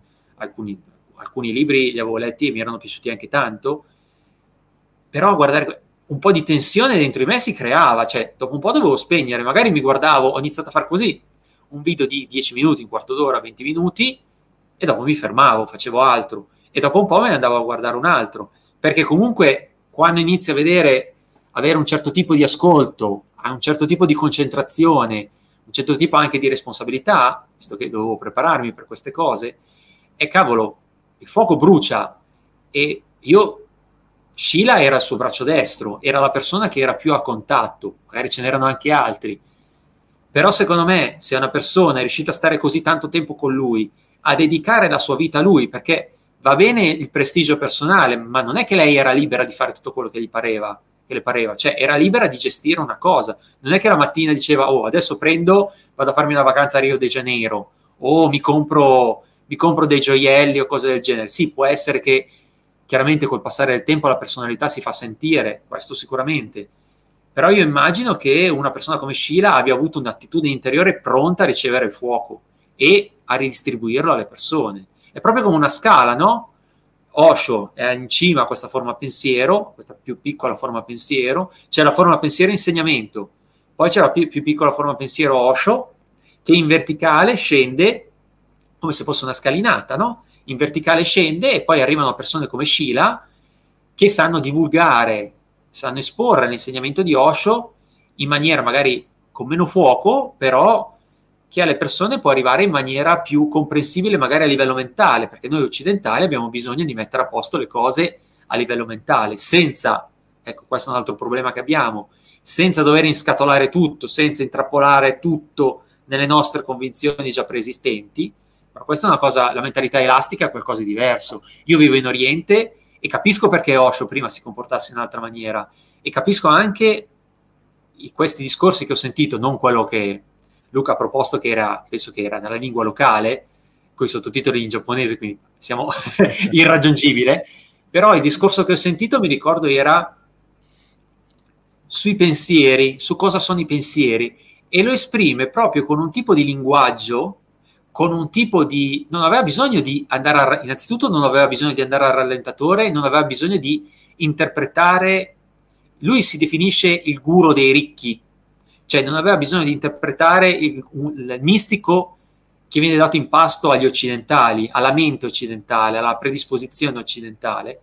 Alcuni libri li avevo letti e mi erano piaciuti anche tanto, però guardare, un po' di tensione dentro di me si creava, cioè dopo un po' dovevo spegnere, magari mi guardavo, ho iniziato a fare così, un video di 10 minuti, un quarto d'ora, 20 minuti, e dopo mi fermavo, facevo altro, e dopo un po' me ne andavo a guardare un altro, perché comunque quando inizi a avere un certo tipo di ascolto, un certo tipo di concentrazione, un certo tipo anche di responsabilità, visto che dovevo prepararmi per queste cose, e cavolo, il fuoco brucia, e Sheila era il suo braccio destro, era la persona che era più a contatto, magari ce n'erano anche altri, però secondo me se una persona è riuscita a stare così tanto tempo con lui, a dedicare la sua vita a lui, perché va bene il prestigio personale, ma non è che lei era libera di fare tutto quello che le pareva, cioè era libera di gestire una cosa, non è che la mattina diceva oh adesso vado a farmi una vacanza a Rio de Janeiro, o mi compro dei gioielli o cose del genere. Sì, può essere che chiaramente col passare del tempo la personalità si fa sentire, questo sicuramente, però io immagino che una persona come Sheila abbia avuto un'attitudine interiore pronta a ricevere il fuoco e a ridistribuirlo alle persone. È proprio come una scala, no? Osho è in cima a questa forma pensiero, questa più piccola forma pensiero, c'è la forma pensiero insegnamento, poi c'è la più piccola forma pensiero Osho, che in verticale scende come se fosse una scalinata, no? In verticale scende e poi arrivano persone come Sheila che sanno divulgare, sanno esporre l'insegnamento di Osho in maniera magari con meno fuoco, però che alle persone può arrivare in maniera più comprensibile magari a livello mentale, perché noi occidentali abbiamo bisogno di mettere a posto le cose a livello mentale, senza, ecco questo è un altro problema che abbiamo, senza dover inscatolare tutto, senza intrappolare tutto nelle nostre convinzioni già preesistenti, ma questa è una cosa, la mentalità elastica è qualcosa di diverso. Io vivo in Oriente e capisco perché Osho prima si comportasse in un'altra maniera, e capisco anche questi discorsi che ho sentito, non quello che Luca ha proposto, che penso che era nella lingua locale, con i sottotitoli in giapponese, quindi siamo irraggiungibile, però il discorso che ho sentito, mi ricordo, era sui pensieri, su cosa sono i pensieri, e lo esprime proprio con un tipo di linguaggio, con un tipo di... non aveva bisogno di andare innanzitutto non aveva bisogno di andare al rallentatore, non aveva bisogno di interpretare, lui si definisce il guru dei ricchi, cioè non aveva bisogno di interpretare il mistico che viene dato in pasto agli occidentali, alla mente occidentale, alla predisposizione occidentale,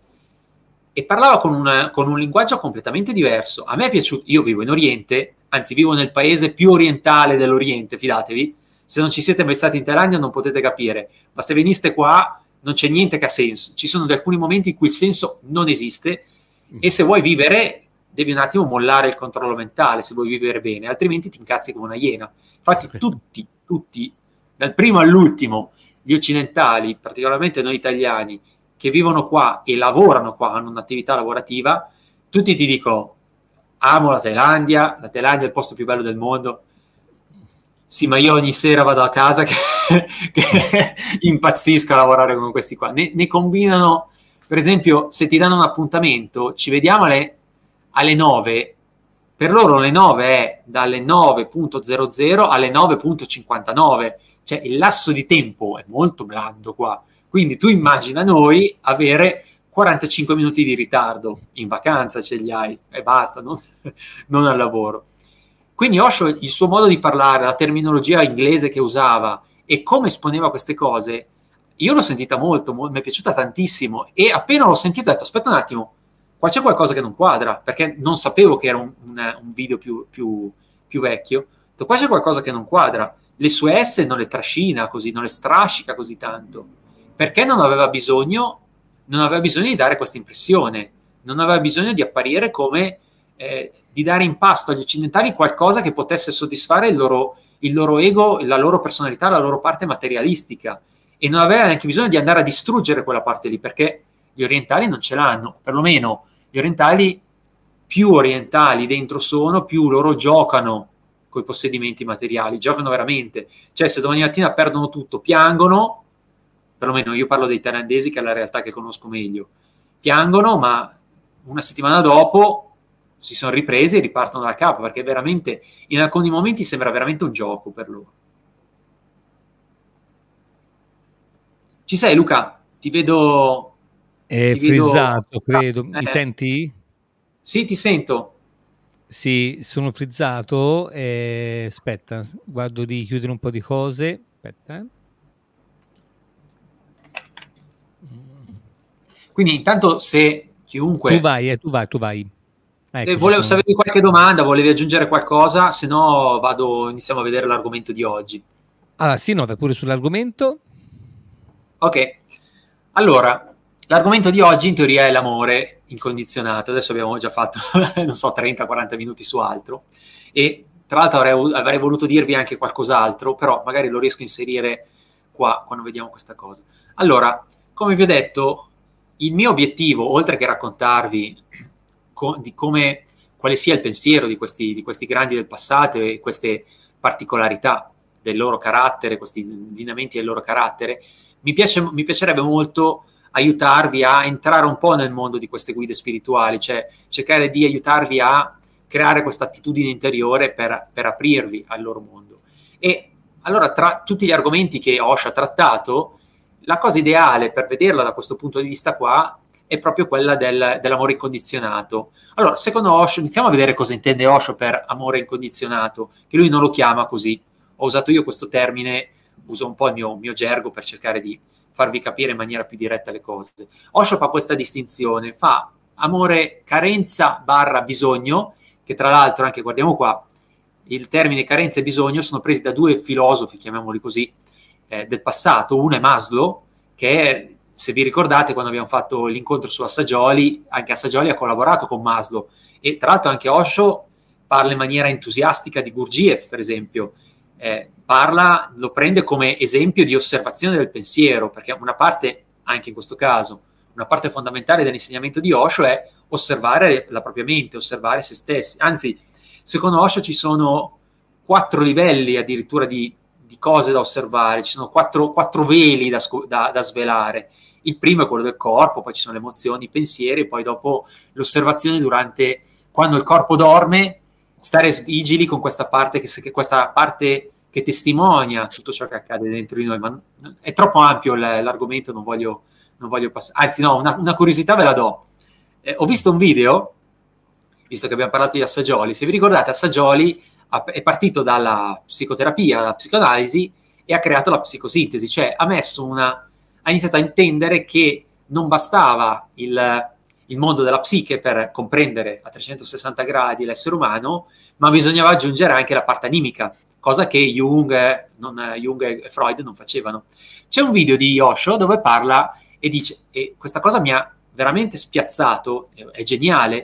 e parlava con un linguaggio completamente diverso. A me è piaciuto, io vivo in Oriente, anzi vivo nel paese più orientale dell'Oriente, fidatevi, se non ci siete mai stati in Thailandia non potete capire, ma se veniste qua non c'è niente che ha senso, ci sono alcuni momenti in cui il senso non esiste, e se vuoi vivere devi un attimo mollare il controllo mentale se vuoi vivere bene, altrimenti ti incazzi come una iena. Infatti tutti, dal primo all'ultimo, gli occidentali, particolarmente noi italiani, che vivono qua e lavorano qua, hanno un'attività lavorativa, tutti ti dicono amo la Thailandia è il posto più bello del mondo. Sì, ma io ogni sera vado a casa che impazzisco a lavorare con questi qua. Ne combinano, per esempio, se ti danno un appuntamento, ci vediamo alle 9, per loro le 9 è dalle 9.00 alle 9.59, cioè il lasso di tempo è molto blando qua, quindi tu immagina noi avere 45 minuti di ritardo, in vacanza ce li hai e basta, non al lavoro. Quindi Osho, il suo modo di parlare, la terminologia inglese che usava e come esponeva queste cose, io l'ho sentita molto, mi è piaciuta tantissimo, e appena l'ho sentito ho detto aspetta un attimo, qua c'è qualcosa che non quadra, perché non sapevo che era un video più vecchio. Ho detto, qua c'è qualcosa che non quadra, le sue S non le trascina così, non le strascica così tanto, perché non aveva bisogno di dare questa impressione, non aveva bisogno di apparire come di dare in pasto agli occidentali qualcosa che potesse soddisfare il loro ego, la loro personalità, la loro parte materialistica, e non aveva neanche bisogno di andare a distruggere quella parte lì, perché gli orientali non ce l'hanno, perlomeno gli orientali più orientali dentro sono, più loro giocano con i possedimenti materiali, giocano veramente, cioè se domani mattina perdono tutto, piangono, perlomeno io parlo dei thailandesi che è la realtà che conosco meglio, piangono, ma una settimana dopo si sono ripresi e ripartono da capo, perché veramente in alcuni momenti sembra veramente un gioco per loro. Ci sei, Luca? Ti vedo... È frizzato, credo. Mi senti? Sì, ti sento. Sì, sono frizzato. Aspetta, guardo di chiudere un po' di cose. Aspetta. Quindi intanto se chiunque... Tu vai. Volevo sapere di qualche domanda, volevi aggiungere qualcosa, se no iniziamo a vedere l'argomento di oggi. Allora, sì, no, vai pure sull'argomento. Ok, Allora, l'argomento di oggi in teoria è l'amore incondizionato. Adesso abbiamo già fatto, non so, 30-40 minuti su altro. E tra l'altro avrei voluto dirvi anche qualcos'altro, però magari lo riesco a inserire qua quando vediamo questa cosa. Allora, come vi ho detto, il mio obiettivo, oltre che raccontarvi di quale sia il pensiero di questi grandi del passato e queste particolarità del loro carattere, questi lineamenti del loro carattere, mi piacerebbe molto aiutarvi a entrare un po' nel mondo di queste guide spirituali, cioè cercare di aiutarvi a creare questa attitudine interiore per aprirvi al loro mondo. E allora, tra tutti gli argomenti che Osho ha trattato, la cosa ideale per vederla da questo punto di vista qua è proprio quella dell'amore incondizionato. Allora, secondo Osho, iniziamo a vedere cosa intende Osho per amore incondizionato, che lui non lo chiama così. Ho usato io questo termine, uso un po' il mio gergo per cercare di farvi capire in maniera più diretta le cose. Osho fa questa distinzione, fa amore carenza / bisogno, che tra l'altro, anche guardiamo qua, il termine carenza e bisogno sono presi da due filosofi, chiamiamoli così, del passato. Uno è Maslow, che se vi ricordate quando abbiamo fatto l'incontro su Assagioli, anche Assagioli ha collaborato con Maslow, e tra l'altro anche Osho parla in maniera entusiastica di Gurdjieff, per esempio. Lo prende come esempio di osservazione del pensiero, perché una parte, anche in questo caso, una parte fondamentale dell'insegnamento di Osho è osservare la propria mente, osservare se stessi. Anzi, secondo Osho ci sono 4 livelli addirittura di cose da osservare, ci sono 4 veli da svelare. Il primo è quello del corpo, poi ci sono le emozioni, i pensieri, e poi dopo l'osservazione durante, quando il corpo dorme, stare vigili con questa parte che testimonia tutto ciò che accade dentro di noi. Ma è troppo ampio l'argomento, non voglio passare. Anzi, no, una curiosità ve la do. Ho visto un video, visto che abbiamo parlato di Assagioli, se vi ricordate, Assagioli è partito dalla psicoterapia, dalla psicoanalisi, e ha creato la psicosintesi, cioè ha iniziato a intendere che non bastava il mondo della psiche per comprendere a 360 gradi l'essere umano, ma bisognava aggiungere anche la parte animica, cosa che Jung e Freud non facevano. C'è un video di Osho dove parla e dice, e questa cosa mi ha veramente spiazzato, è geniale.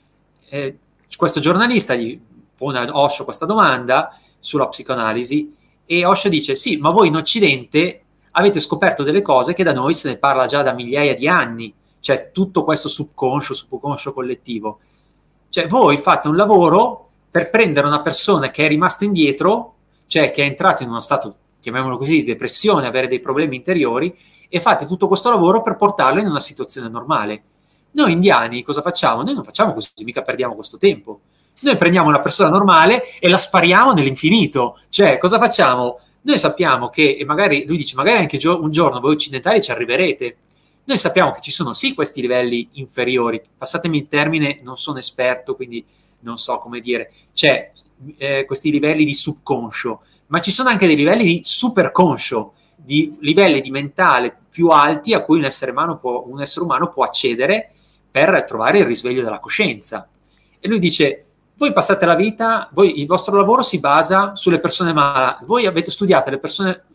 Questo giornalista gli pone a Osho questa domanda sulla psicoanalisi, e Osho dice: sì, ma voi in Occidente avete scoperto delle cose che da noi se ne parla già da migliaia di anni, cioè tutto questo subconscio collettivo. Cioè voi fate un lavoro per prendere una persona che è rimasta indietro, cioè che è entrata in uno stato, chiamiamolo così, di depressione, avere dei problemi interiori, e fate tutto questo lavoro per portarlo in una situazione normale. Noi indiani cosa facciamo? Noi non facciamo così, mica perdiamo questo tempo. Noi prendiamo una persona normale e la spariamo nell'infinito. Cioè, cosa facciamo? Noi sappiamo che, e magari lui dice, magari anche un giorno voi occidentali ci arriverete. Noi sappiamo che ci sono sì questi livelli inferiori. Passatemi il termine, non sono esperto, quindi non so come dire. C'è questi livelli di subconscio, ma ci sono anche dei livelli di superconscio, di livelli di mentale più alti a cui un essere umano può accedere per trovare il risveglio della coscienza. E lui dice: voi passate la vita, il vostro lavoro si basa sulle persone malate, voi avete studiato le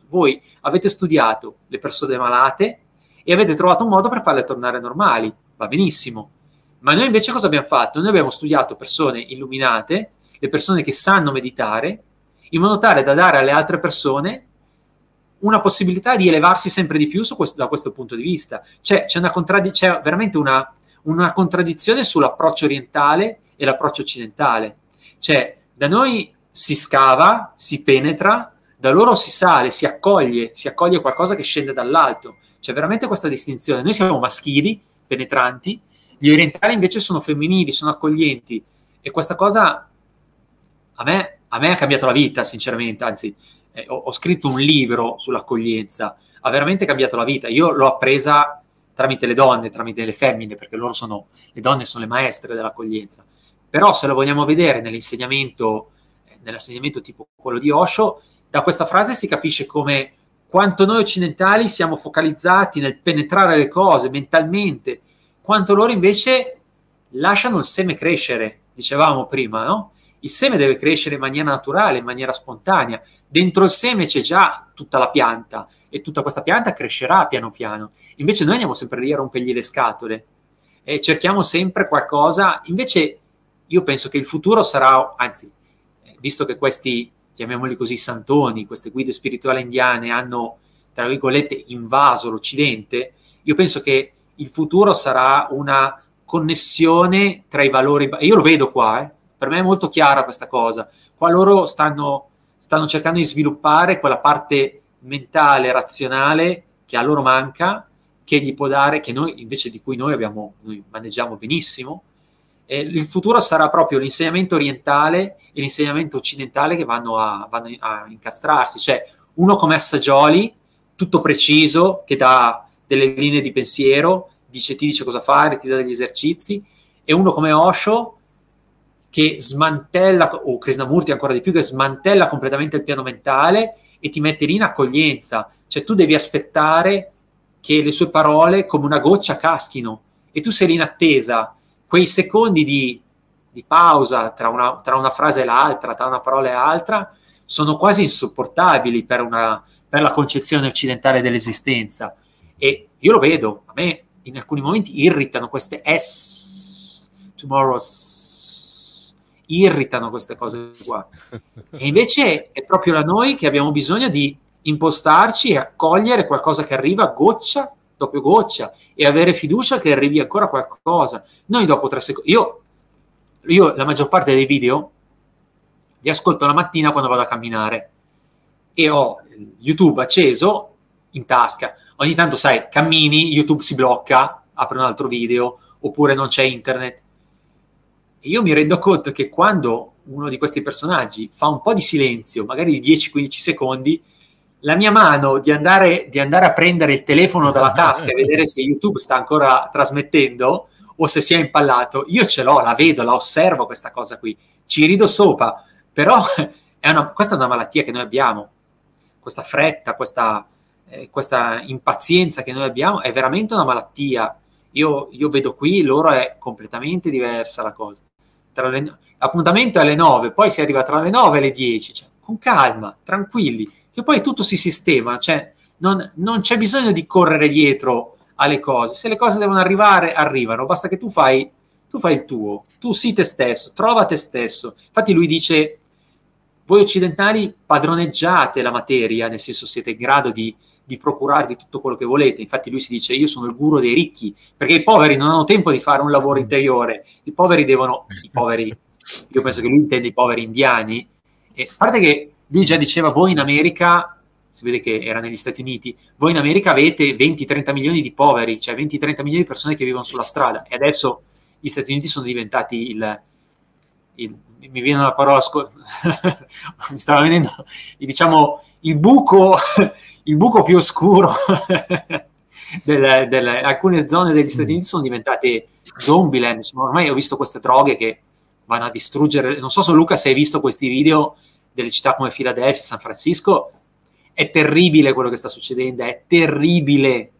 persone malate e avete trovato un modo per farle tornare normali, va benissimo. Ma noi invece cosa abbiamo fatto? Noi abbiamo studiato persone illuminate, le persone che sanno meditare, in modo tale da dare alle altre persone una possibilità di elevarsi sempre di più da questo punto di vista. C'è veramente una contraddizione sull'approccio orientale e l'approccio occidentale. Cioè, da noi si scava, si penetra, da loro si sale, si accoglie qualcosa che scende dall'alto. C'è veramente questa distinzione. Noi siamo maschili, penetranti, gli orientali invece sono femminili, sono accoglienti, e questa cosa a me ha cambiato la vita, sinceramente. Anzi, ho scritto un libro sull'accoglienza, ha veramente cambiato la vita. Io l'ho appresa tramite le donne, tramite le femmine, perché le donne sono le maestre dell'accoglienza. Però se lo vogliamo vedere nell'insegnamento tipo quello di Osho, da questa frase si capisce come quanto noi occidentali siamo focalizzati nel penetrare le cose mentalmente, quanto loro invece lasciano il seme crescere, dicevamo prima, no? Il seme deve crescere in maniera naturale, in maniera spontanea. Dentro il seme c'è già tutta la pianta e tutta questa pianta crescerà piano piano. Invece noi andiamo sempre lì a rompergli le scatole e cerchiamo sempre qualcosa. Invece io penso che il futuro sarà, anzi, visto che questi, chiamiamoli così, santoni, queste guide spirituali indiane hanno, tra virgolette, invaso l'Occidente, io penso che il futuro sarà una connessione tra i valori, e io lo vedo qua, per me è molto chiara questa cosa, qua loro stanno cercando di sviluppare quella parte mentale, razionale, che a loro manca, che gli può dare, che noi invece di cui noi maneggiamo benissimo. Il futuro sarà proprio l'insegnamento orientale e l'insegnamento occidentale che vanno a incastrarsi, cioè uno come Assagioli, tutto preciso, che dà delle linee di pensiero, ti dice cosa fare, ti dà degli esercizi, e uno come Osho che smantella, o Krishnamurti ancora di più, che smantella completamente il piano mentale e ti mette lì in accoglienza, cioè tu devi aspettare che le sue parole come una goccia caschino e tu sei lì in attesa, quei secondi di pausa tra una frase e l'altra, tra una parola e l'altra, sono quasi insopportabili per la concezione occidentale dell'esistenza. E io lo vedo, a me in alcuni momenti irritano queste irritano queste cose qua. E invece è proprio da noi che abbiamo bisogno di impostarci e accogliere qualcosa che arriva goccia dopo goccia e avere fiducia che arrivi ancora qualcosa. Noi dopo 3 secondi... Io la maggior parte dei video li ascolto la mattina quando vado a camminare e ho YouTube acceso in tasca. Ogni tanto, sai, cammini, YouTube si blocca, apre un altro video, oppure non c'è internet. E io mi rendo conto che quando uno di questi personaggi fa un po' di silenzio, magari di 10-15 secondi, la mia mano di andare a prendere il telefono dalla tasca e vedere se YouTube sta ancora trasmettendo o se si è impallato, io ce l'ho, la vedo, la osservo questa cosa qui, ci rido sopra, però questa è una malattia che noi abbiamo, questa fretta, questa impazienza che noi abbiamo è veramente una malattia. Io vedo qui, loro è completamente diversa la cosa. L'appuntamento è alle 9, poi si arriva tra le 9 e le 10, cioè, con calma, tranquilli, che poi tutto si sistema, cioè non c'è bisogno di correre dietro alle cose. Se le cose devono arrivare, arrivano, basta che tu fai il tuo, tu sii te stesso, trova te stesso. Infatti lui dice, voi occidentali padroneggiate la materia, nel senso siete in grado di procurarvi tutto quello che volete. Infatti lui si dice, io sono il guru dei ricchi, perché i poveri non hanno tempo di fare un lavoro interiore, io penso che lui intende i poveri indiani, e a parte che lui già diceva, voi in America, si vede che era negli Stati Uniti, voi in America avete 20-30 milioni di poveri, cioè 20-30 milioni di persone che vivono sulla strada, e adesso gli Stati Uniti sono diventati mi viene una parola, mi stava venendo, diciamo, il buco più oscuro alcune zone degli Stati Uniti sono diventate zombieland. Ormai ho visto queste droghe che vanno a distruggere, non so se Luca se hai visto questi video delle città come Filadelfia, San Francisco, è terribile quello che sta succedendo, è terribile.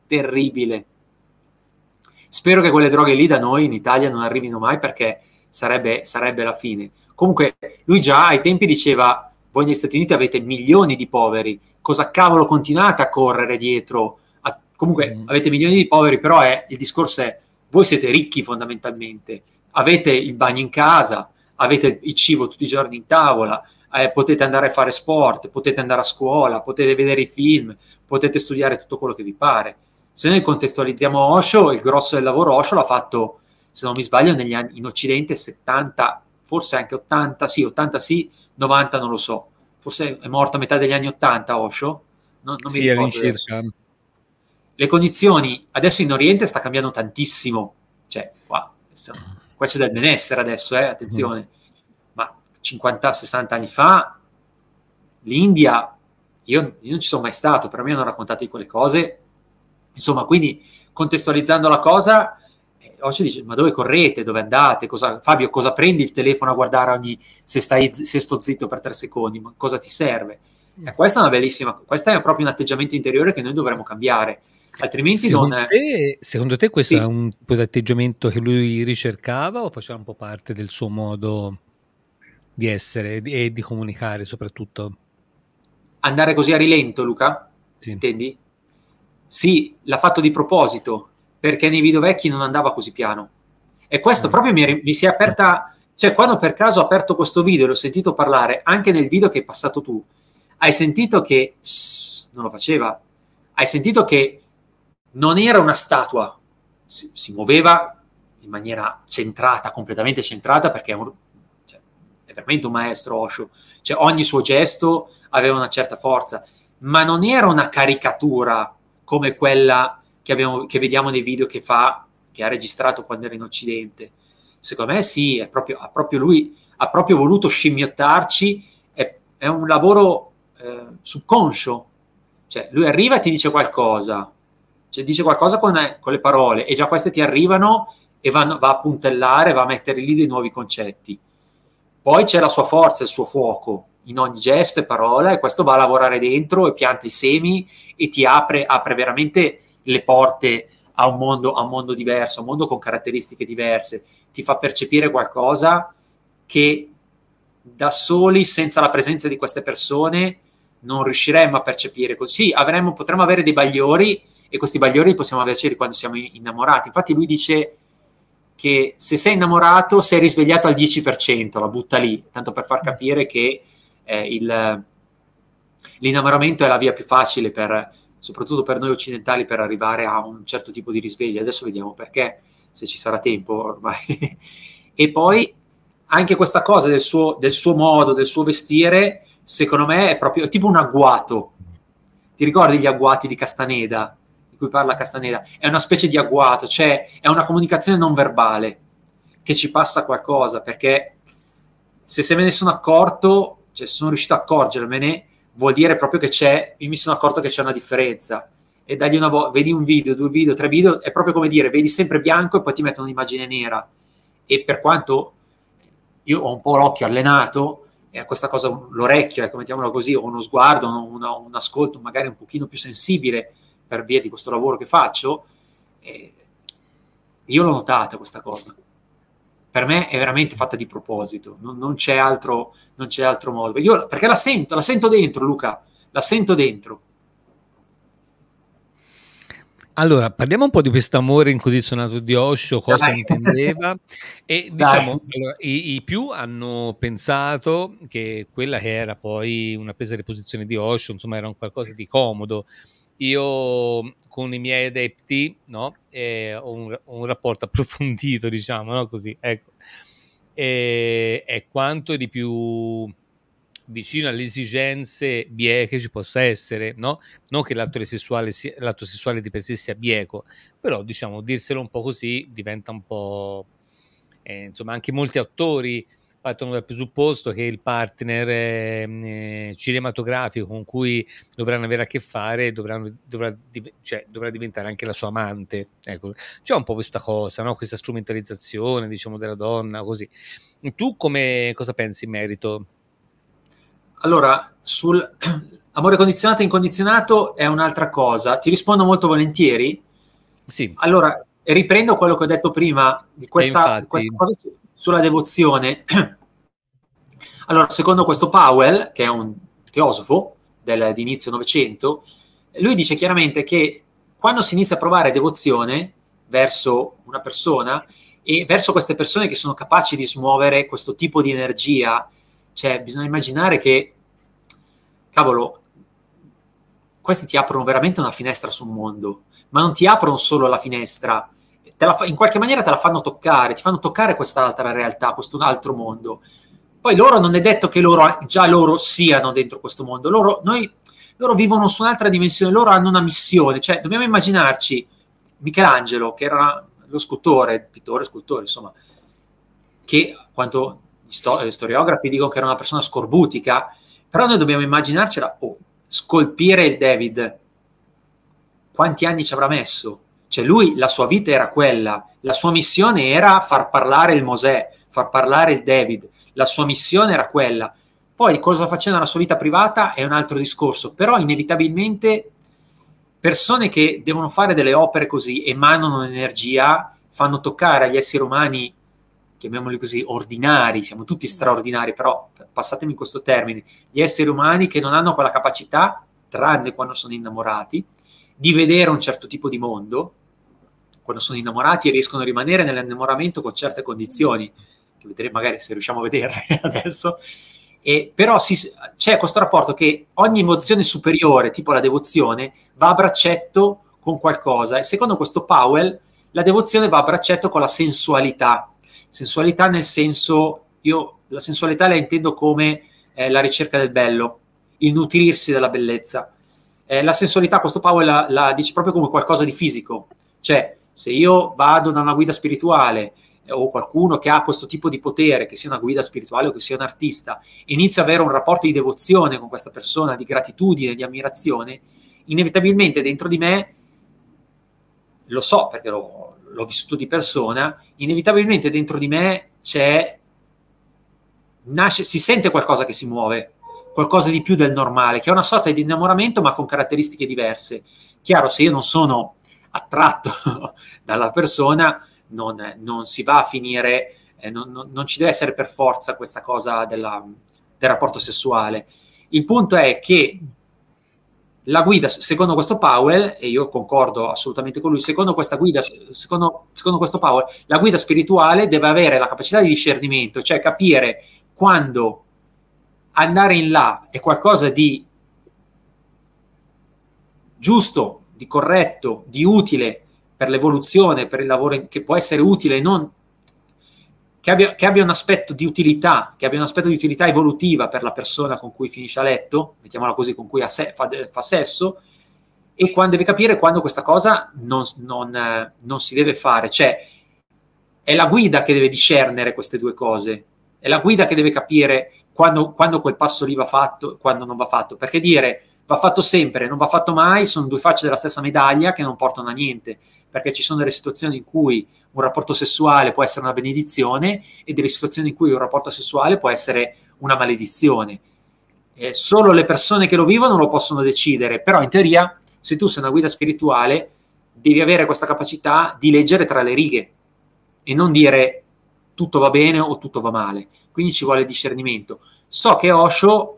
Spero che quelle droghe lì da noi in Italia non arrivino mai, perché sarebbe la fine. Comunque lui già ai tempi diceva, voi negli Stati Uniti avete milioni di poveri, cosa cavolo continuate a correre dietro? Comunque avete milioni di poveri, però il discorso è, voi siete ricchi fondamentalmente, avete il bagno in casa, avete il cibo tutti i giorni in tavola, potete andare a fare sport, potete andare a scuola, potete vedere i film, potete studiare tutto quello che vi pare. Se noi contestualizziamo Osho, il grosso del lavoro Osho l'ha fatto, se non mi sbaglio, negli anni in Occidente 70, forse anche 80 sì, 90 non lo so, forse è morto a metà degli anni 80 Osho, non mi ricordo. Le condizioni adesso in Oriente sta cambiando tantissimo, cioè qua c'è del benessere adesso, attenzione, ma 50-60 anni fa l'India, io non ci sono mai stato, però mi hanno raccontato di quelle cose, insomma, quindi contestualizzando la cosa, Osho dice, ma dove correte, dove andate, Fabio, cosa prendi il telefono a guardare se sto zitto per 3 secondi, ma cosa ti serve? Questa è una bellissima, questo è proprio un atteggiamento interiore che noi dovremmo cambiare, altrimenti secondo te questo è un po' di atteggiamento che lui ricercava o faceva un po' parte del suo modo di essere e di comunicare soprattutto. Andare così a rilento, Luca? Sì. Intendi? Sì, l'ha fatto di proposito, perché nei video vecchi non andava così piano. E questo proprio mi si è aperta, cioè quando per caso ho aperto questo video e l'ho sentito parlare, anche nel video che hai passato tu, hai sentito che non lo faceva, hai sentito che non era una statua, si muoveva in maniera centrata, completamente centrata, perché è veramente un maestro Osho, cioè ogni suo gesto aveva una certa forza, ma non era una caricatura come quella che vediamo nei video che ha registrato quando era in Occidente. Secondo me sì, lui ha proprio voluto scimmiottarci, è un lavoro subconscio, cioè lui arriva e ti dice qualcosa, cioè dice qualcosa con le parole, e già queste ti arrivano e va a puntellare, va a mettere lì dei nuovi concetti. Poi c'è la sua forza, il suo fuoco in ogni gesto e parola, e questo va a lavorare dentro e pianta i semi e ti apre veramente le porte a un mondo diverso, a un mondo con caratteristiche diverse, ti fa percepire qualcosa che da soli, senza la presenza di queste persone, non riusciremmo a percepire così. Potremmo avere dei bagliori, e questi bagliori li possiamo averceli quando siamo innamorati. Infatti lui dice che se sei innamorato sei risvegliato al 10%, la butta lì, tanto per far capire che l'innamoramento è la via più facile, soprattutto per noi occidentali, per arrivare a un certo tipo di risveglio. Adesso vediamo perché, se ci sarà tempo ormai. E poi anche questa cosa del suo modo, del suo vestire, secondo me è proprio tipo un agguato. Ti ricordi gli agguati di Castaneda, di cui parla Castaneda? È una specie di agguato, cioè è una comunicazione non verbale che ci passa qualcosa, perché se me ne sono accorto, cioè se sono riuscito a accorgermene, vuol dire proprio che io mi sono accorto che c'è una differenza. E dagli vedi un video, 2 video, 3 video, è proprio come dire, vedi sempre bianco e poi ti mettono un'immagine nera. E per quanto io ho un po' l'occhio allenato, e a questa cosa l'orecchio, mettiamolo così, o uno sguardo, un ascolto magari un pochino più sensibile per via di questo lavoro che faccio, io l'ho notata questa cosa. Per me è veramente fatta di proposito, non c'è altro modo. Perché la sento dentro, Luca, la sento dentro. Allora, parliamo un po' di questo amore incondizionato di Osho, cosa intendeva, e diciamo, allora, i più hanno pensato che quella che era poi una presa di posizione di Osho, insomma, era un qualcosa di comodo. Io con i miei adepti, no, ho un rapporto approfondito, diciamo, no, così, ecco, è quanto di più vicino alle esigenze bieche ci possa essere, no? Non che l'atto sessuale di per sé sia bieco, però diciamo dirselo un po' così diventa un po'... insomma, anche molti autori partono dal presupposto che il partner cinematografico con cui dovranno avere a che fare dovrà diventare anche la sua amante. Ecco, c'è un po' questa cosa, no? Questa strumentalizzazione, diciamo, della donna, così. Tu cosa pensi in merito? Allora, sul amore condizionato e incondizionato è un'altra cosa. Ti rispondo molto volentieri. Sì. Allora, riprendo quello che ho detto prima di questa cosa sulla devozione. Allora, secondo questo Powell, che è un filosofo di inizio Novecento, lui dice chiaramente che quando si inizia a provare devozione verso una persona e verso queste persone che sono capaci di smuovere questo tipo di energia, cioè bisogna immaginare che, cavolo, questi ti aprono veramente una finestra sul mondo, ma non ti aprono solo la finestra, in qualche maniera te la fanno toccare, ti fanno toccare quest'altra realtà, questo altro mondo. Poi loro non è detto che loro siano dentro questo mondo, loro vivono su un'altra dimensione, loro hanno una missione, cioè dobbiamo immaginarci Michelangelo, che era lo pittore, scultore, insomma, che quanto storiografi dicono che era una persona scorbutica, però noi dobbiamo immaginarcela, scolpire il David, quanti anni ci avrà messo? Cioè lui, la sua vita era quella, la sua missione era far parlare il Mosè, far parlare il David, la sua missione era quella. Poi cosa facendo nella sua vita privata è un altro discorso, però inevitabilmente persone che devono fare delle opere così, emanano un'energia, fanno toccare agli esseri umani chiamiamoli così, ordinari, siamo tutti straordinari, però passatemi questo termine, gli esseri umani che non hanno quella capacità, tranne quando sono innamorati, di vedere un certo tipo di mondo, quando sono innamorati e riescono a rimanere nell'innamoramento con certe condizioni, che vedremo magari se riusciamo a vederle adesso, però c'è questo rapporto che ogni emozione superiore, tipo la devozione, va a braccetto con qualcosa, e secondo questo Powell la devozione va a braccetto con la sensualità nel senso, io la sensualità la intendo come la ricerca del bello, il nutrirsi della bellezza. La sensualità, questo Powell la dice proprio come qualcosa di fisico, cioè se io vado da una guida spirituale o qualcuno che ha questo tipo di potere, che sia una guida spirituale o che sia un artista, inizio ad avere un rapporto di devozione con questa persona, di gratitudine, di ammirazione, inevitabilmente dentro di me, lo so perché l'ho vissuto di persona, inevitabilmente dentro di me si sente qualcosa che si muove, qualcosa di più del normale, che è una sorta di innamoramento ma con caratteristiche diverse. Chiaro, se io non sono attratto dalla persona, non si va a finire, non ci deve essere per forza questa cosa del rapporto sessuale. Il punto è che la guida, secondo questo Powell, e io concordo assolutamente con lui, secondo questa guida, secondo questo Powell, la guida spirituale deve avere la capacità di discernimento, cioè capire quando andare in là è qualcosa di giusto, di corretto, di utile per l'evoluzione, per il lavoro, che può essere utile, non che abbia un aspetto di utilità, evolutiva per la persona con cui finisce a letto, mettiamola così, con cui fa sesso, e quando deve capire quando questa cosa non si deve fare, cioè è la guida che deve discernere queste due cose, è la guida che deve capire quando quel passo lì va fatto e quando non va fatto, perché dire va fatto sempre, non va fatto mai, sono due facce della stessa medaglia che non portano a niente, perché ci sono delle situazioni in cui un rapporto sessuale può essere una benedizione e delle situazioni in cui un rapporto sessuale può essere una maledizione. Solo le persone che lo vivono lo possono decidere, però in teoria, se tu sei una guida spirituale, devi avere questa capacità di leggere tra le righe e non dire tutto va bene o tutto va male. Quindi ci vuole discernimento. So che Osho,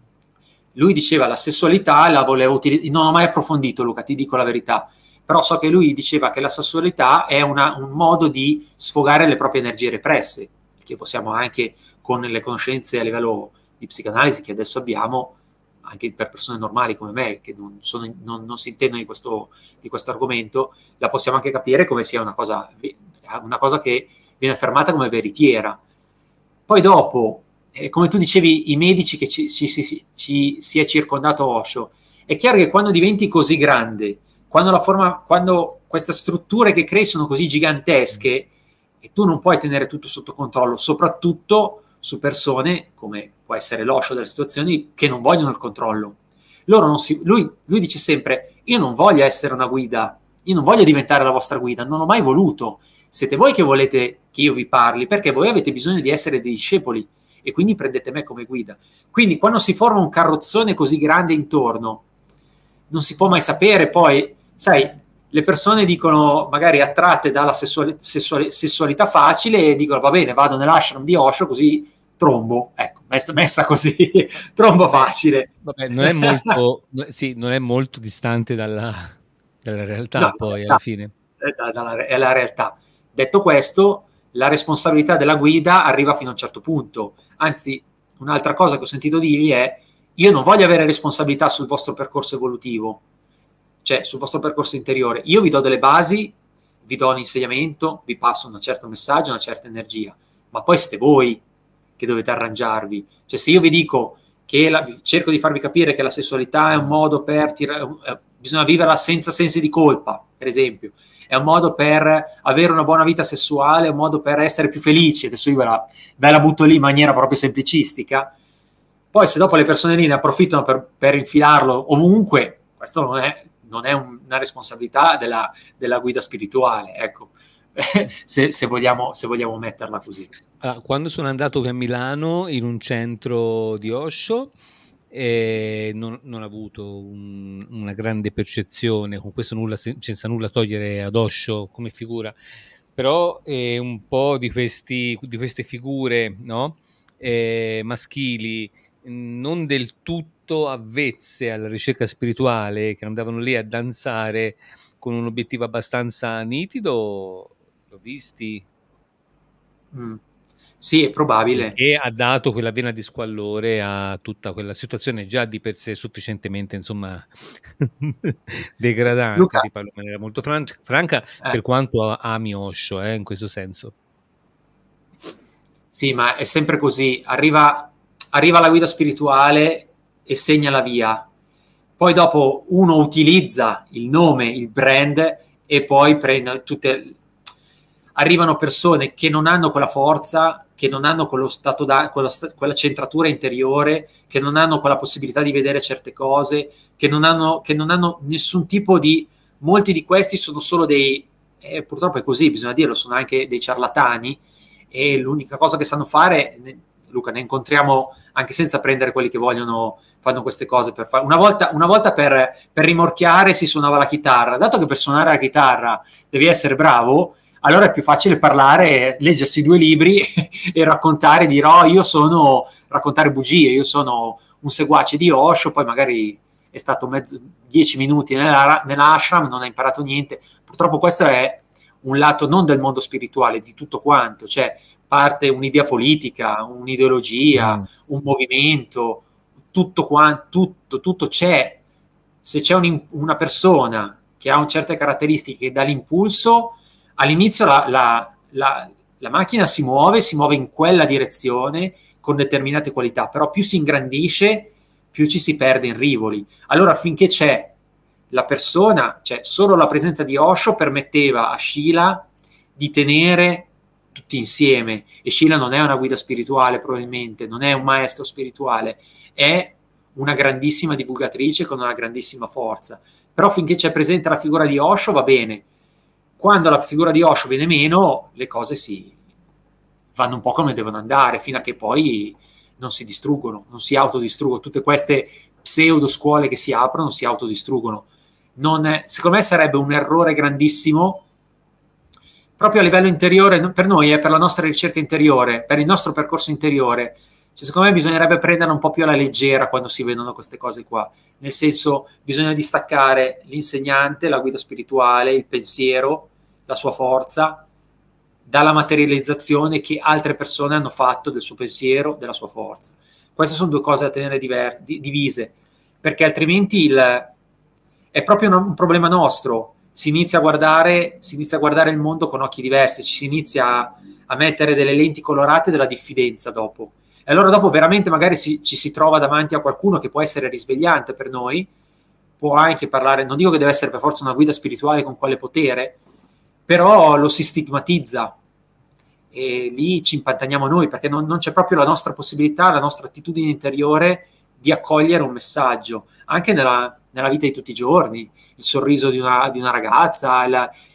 lui diceva la sessualità la voleva utilizzare, non ho mai approfondito, Luca, ti dico la verità, però so che lui diceva che la sessualità è un modo di sfogare le proprie energie represse, che possiamo anche con le conoscenze a livello di psicanalisi che adesso abbiamo, anche per persone normali come me, che non si intendono di questo argomento, la possiamo anche capire come sia una cosa che viene affermata come veritiera. Poi dopo, come tu dicevi, i medici che ci si è circondato Osho, è chiaro che quando diventi così grande, quando queste strutture che crei sono così gigantesche e tu non puoi tenere tutto sotto controllo, soprattutto su persone come può essere l'Osho delle situazioni che non vogliono il controllo. Lui dice sempre: io non voglio essere una guida, io non voglio diventare la vostra guida, non ho mai voluto. Siete voi che volete che io vi parli, perché voi avete bisogno di essere dei discepoli e quindi prendete me come guida. Quindi quando si forma un carrozzone così grande intorno, non si può mai sapere. Poi, sai, le persone dicono, magari attratte dalla sessualità facile, e dicono: va bene, vado nell'ashram di Osho così trombo, ecco, messa così, trombo facile. Vabbè, non è molto, sì, non è molto distante dalla realtà, no, poi alla fine. È la realtà. Detto questo, la responsabilità della guida arriva fino a un certo punto. Anzi, un'altra cosa che ho sentito dirgli è: io non voglio avere responsabilità sul vostro percorso evolutivo, cioè sul vostro percorso interiore. Io vi do delle basi, vi do un insegnamento, vi passo un certo messaggio, una certa energia, ma poi siete voi che dovete arrangiarvi. Cioè, se io vi dico che cerco di farvi capire che la sessualità è un modo per bisogna viverla senza sensi di colpa, per esempio, è un modo per avere una buona vita sessuale, è un modo per essere più felici, adesso io ve la butto lì in maniera proprio semplicistica, poi se dopo le persone lì ne approfittano per infilarlo ovunque, questo non è una responsabilità della guida spirituale, ecco. se vogliamo metterla così. Allora, quando sono andato qui a Milano in un centro di Osho, non ho avuto una grande percezione, con questo senza nulla togliere ad Osho come figura, Però un po' di queste figure, no? Maschili, non del tutto avvezze alla ricerca spirituale, che andavano lì a danzare con un obiettivo abbastanza nitido, l'ho visti. Sì, è probabile. E ha dato quella vena di squallore a tutta quella situazione già di per sé sufficientemente, insomma, degradante. Luca, Ti parlo in maniera molto franca, per quanto ami Osho, in questo senso. sì, ma è sempre così. Arriva la guida spirituale e segna la via. Poi dopo uno utilizza il nome, il brand, e poi prende tutte. Arrivano persone che non hanno quella forza, che non hanno quello stato quella centratura interiore, che non hanno quella possibilità di vedere certe cose, che non hanno nessun tipo di. Molti di questi sono solo dei. Purtroppo è così, bisogna dirlo, sono anche dei ciarlatani, e l'unica cosa che sanno fare, Luca, ne incontriamo anche senza prendere quelli che fanno queste cose per fare. Una volta per rimorchiare si suonava la chitarra. Dato che per suonare la chitarra devi essere bravo, allora è più facile parlare, leggersi 2 libri e raccontare, dire raccontare bugie, io sono un seguace di Osho, poi magari è stato 10 minuti nell'ashram, non ha imparato niente. Purtroppo questo è un lato non del mondo spirituale, di tutto quanto, cioè parte un'idea politica, un'ideologia, un movimento, tutto c'è. Se c'è una persona che ha certe caratteristiche e dà l'impulso, all'inizio la macchina si muove in quella direzione con determinate qualità, però più si ingrandisce, più ci si perde in rivoli. Allora, finché c'è la persona, cioè solo la presenza di Osho permetteva a Sheila di tenere tutti insieme, e Sheila non è una guida spirituale, probabilmente non è un maestro spirituale, è una grandissima divulgatrice con una grandissima forza. Però finché c'è presente la figura di Osho va bene. Quando la figura di Osho viene meno, le cose vanno un po' come devono andare, fino a che poi non si distruggono, non si autodistruggono. Tutte queste pseudo scuole che si aprono si autodistruggono. Secondo me sarebbe un errore grandissimo, proprio a livello interiore, per noi, per la nostra ricerca interiore, per il nostro percorso interiore. Cioè, secondo me bisognerebbe prenderla un po' più alla leggera quando si vedono queste cose qua. Nel senso, bisogna distaccare l'insegnante, la guida spirituale, il pensiero, la sua forza, dalla materializzazione che altre persone hanno fatto del suo pensiero, della sua forza. Queste sono 2 cose da tenere divise, perché altrimenti è proprio un problema nostro. Si inizia a guardare il mondo con occhi diversi, ci si inizia a mettere delle lenti colorate della diffidenza dopo. E allora dopo veramente magari ci si trova davanti a qualcuno che può essere risvegliante per noi, può anche parlare, non dico che deve essere per forza una guida spirituale con quale potere, però lo si stigmatizza e lì ci impantaniamo noi, perché non c'è proprio la nostra possibilità, la nostra attitudine interiore di accogliere un messaggio, anche nella vita di tutti i giorni, il sorriso di una ragazza,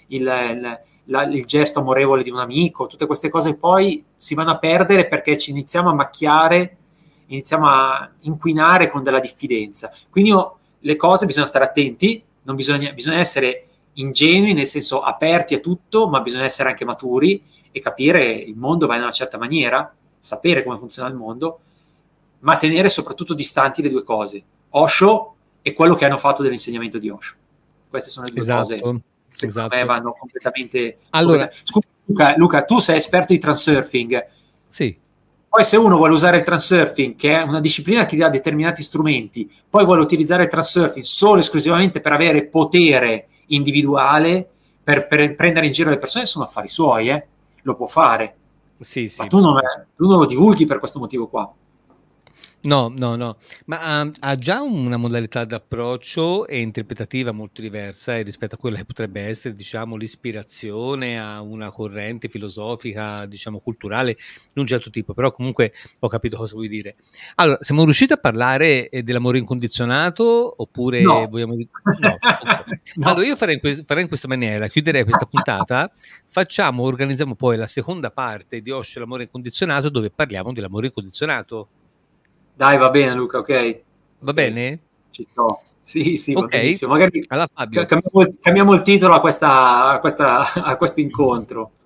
il gesto amorevole di un amico, tutte queste cose poi si vanno a perdere perché ci iniziamo a macchiare, iniziamo a inquinare con della diffidenza. Quindi le cose bisogna stare attenti, bisogna essere ingenui, nel senso aperti a tutto, ma bisogna essere anche maturi e capire il mondo va in una certa maniera, sapere come funziona il mondo, ma tenere soprattutto distanti le 2 cose, Osho e quello che hanno fatto dell'insegnamento di Osho. Queste sono le 2 cose che secondo me vanno completamente. Allora, scusa, Luca, tu sei esperto di transurfing. Sì. Poi se uno vuole usare il transurfing, che è una disciplina che dà determinati strumenti, poi vuole utilizzare il transurfing solo e esclusivamente per avere potere individuale, per prendere in giro le persone, sono affari suoi, lo può fare. Sì. Ma tu non lo divulghi per questo motivo qua. No, ma ha già una modalità d'approccio e interpretativa molto diversa rispetto a quella che potrebbe essere, diciamo, l'ispirazione a una corrente filosofica, diciamo, culturale di un certo tipo, però comunque ho capito cosa vuoi dire. Allora, siamo riusciti a parlare dell'amore incondizionato oppure vogliamo dire... No. Okay. No. Allora io farei in questa maniera, chiuderei questa puntata, organizziamo poi la seconda parte di Osho, l'amore incondizionato, dove parliamo dell'amore incondizionato. Dai, va bene Luca, ok. Va bene? Ci sto. Sì, va benissimo. Magari cambiamo il titolo a questo incontro.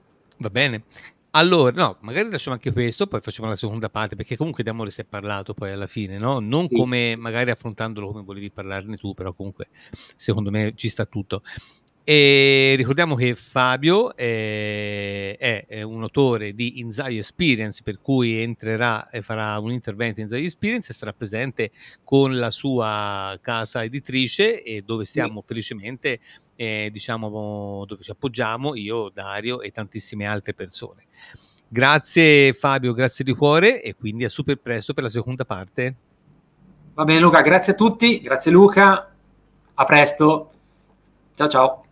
Va bene. Allora, no, magari lasciamo anche questo, poi facciamo la seconda parte, perché comunque di amore si è parlato poi alla fine, no? Non Sì. come magari affrontandolo come volevi parlarne tu, però comunque secondo me ci sta tutto. E ricordiamo che Fabio è un autore di Insight Experience, per cui entrerà e farà un intervento in Insight Experience e sarà presente con la sua casa editrice, e dove siamo felicemente, diciamo, dove ci appoggiamo io, Dario e tantissime altre persone. Grazie Fabio, grazie di cuore, e quindi a super presto per la seconda parte. Va bene Luca, grazie a tutti, grazie Luca, a presto, ciao ciao.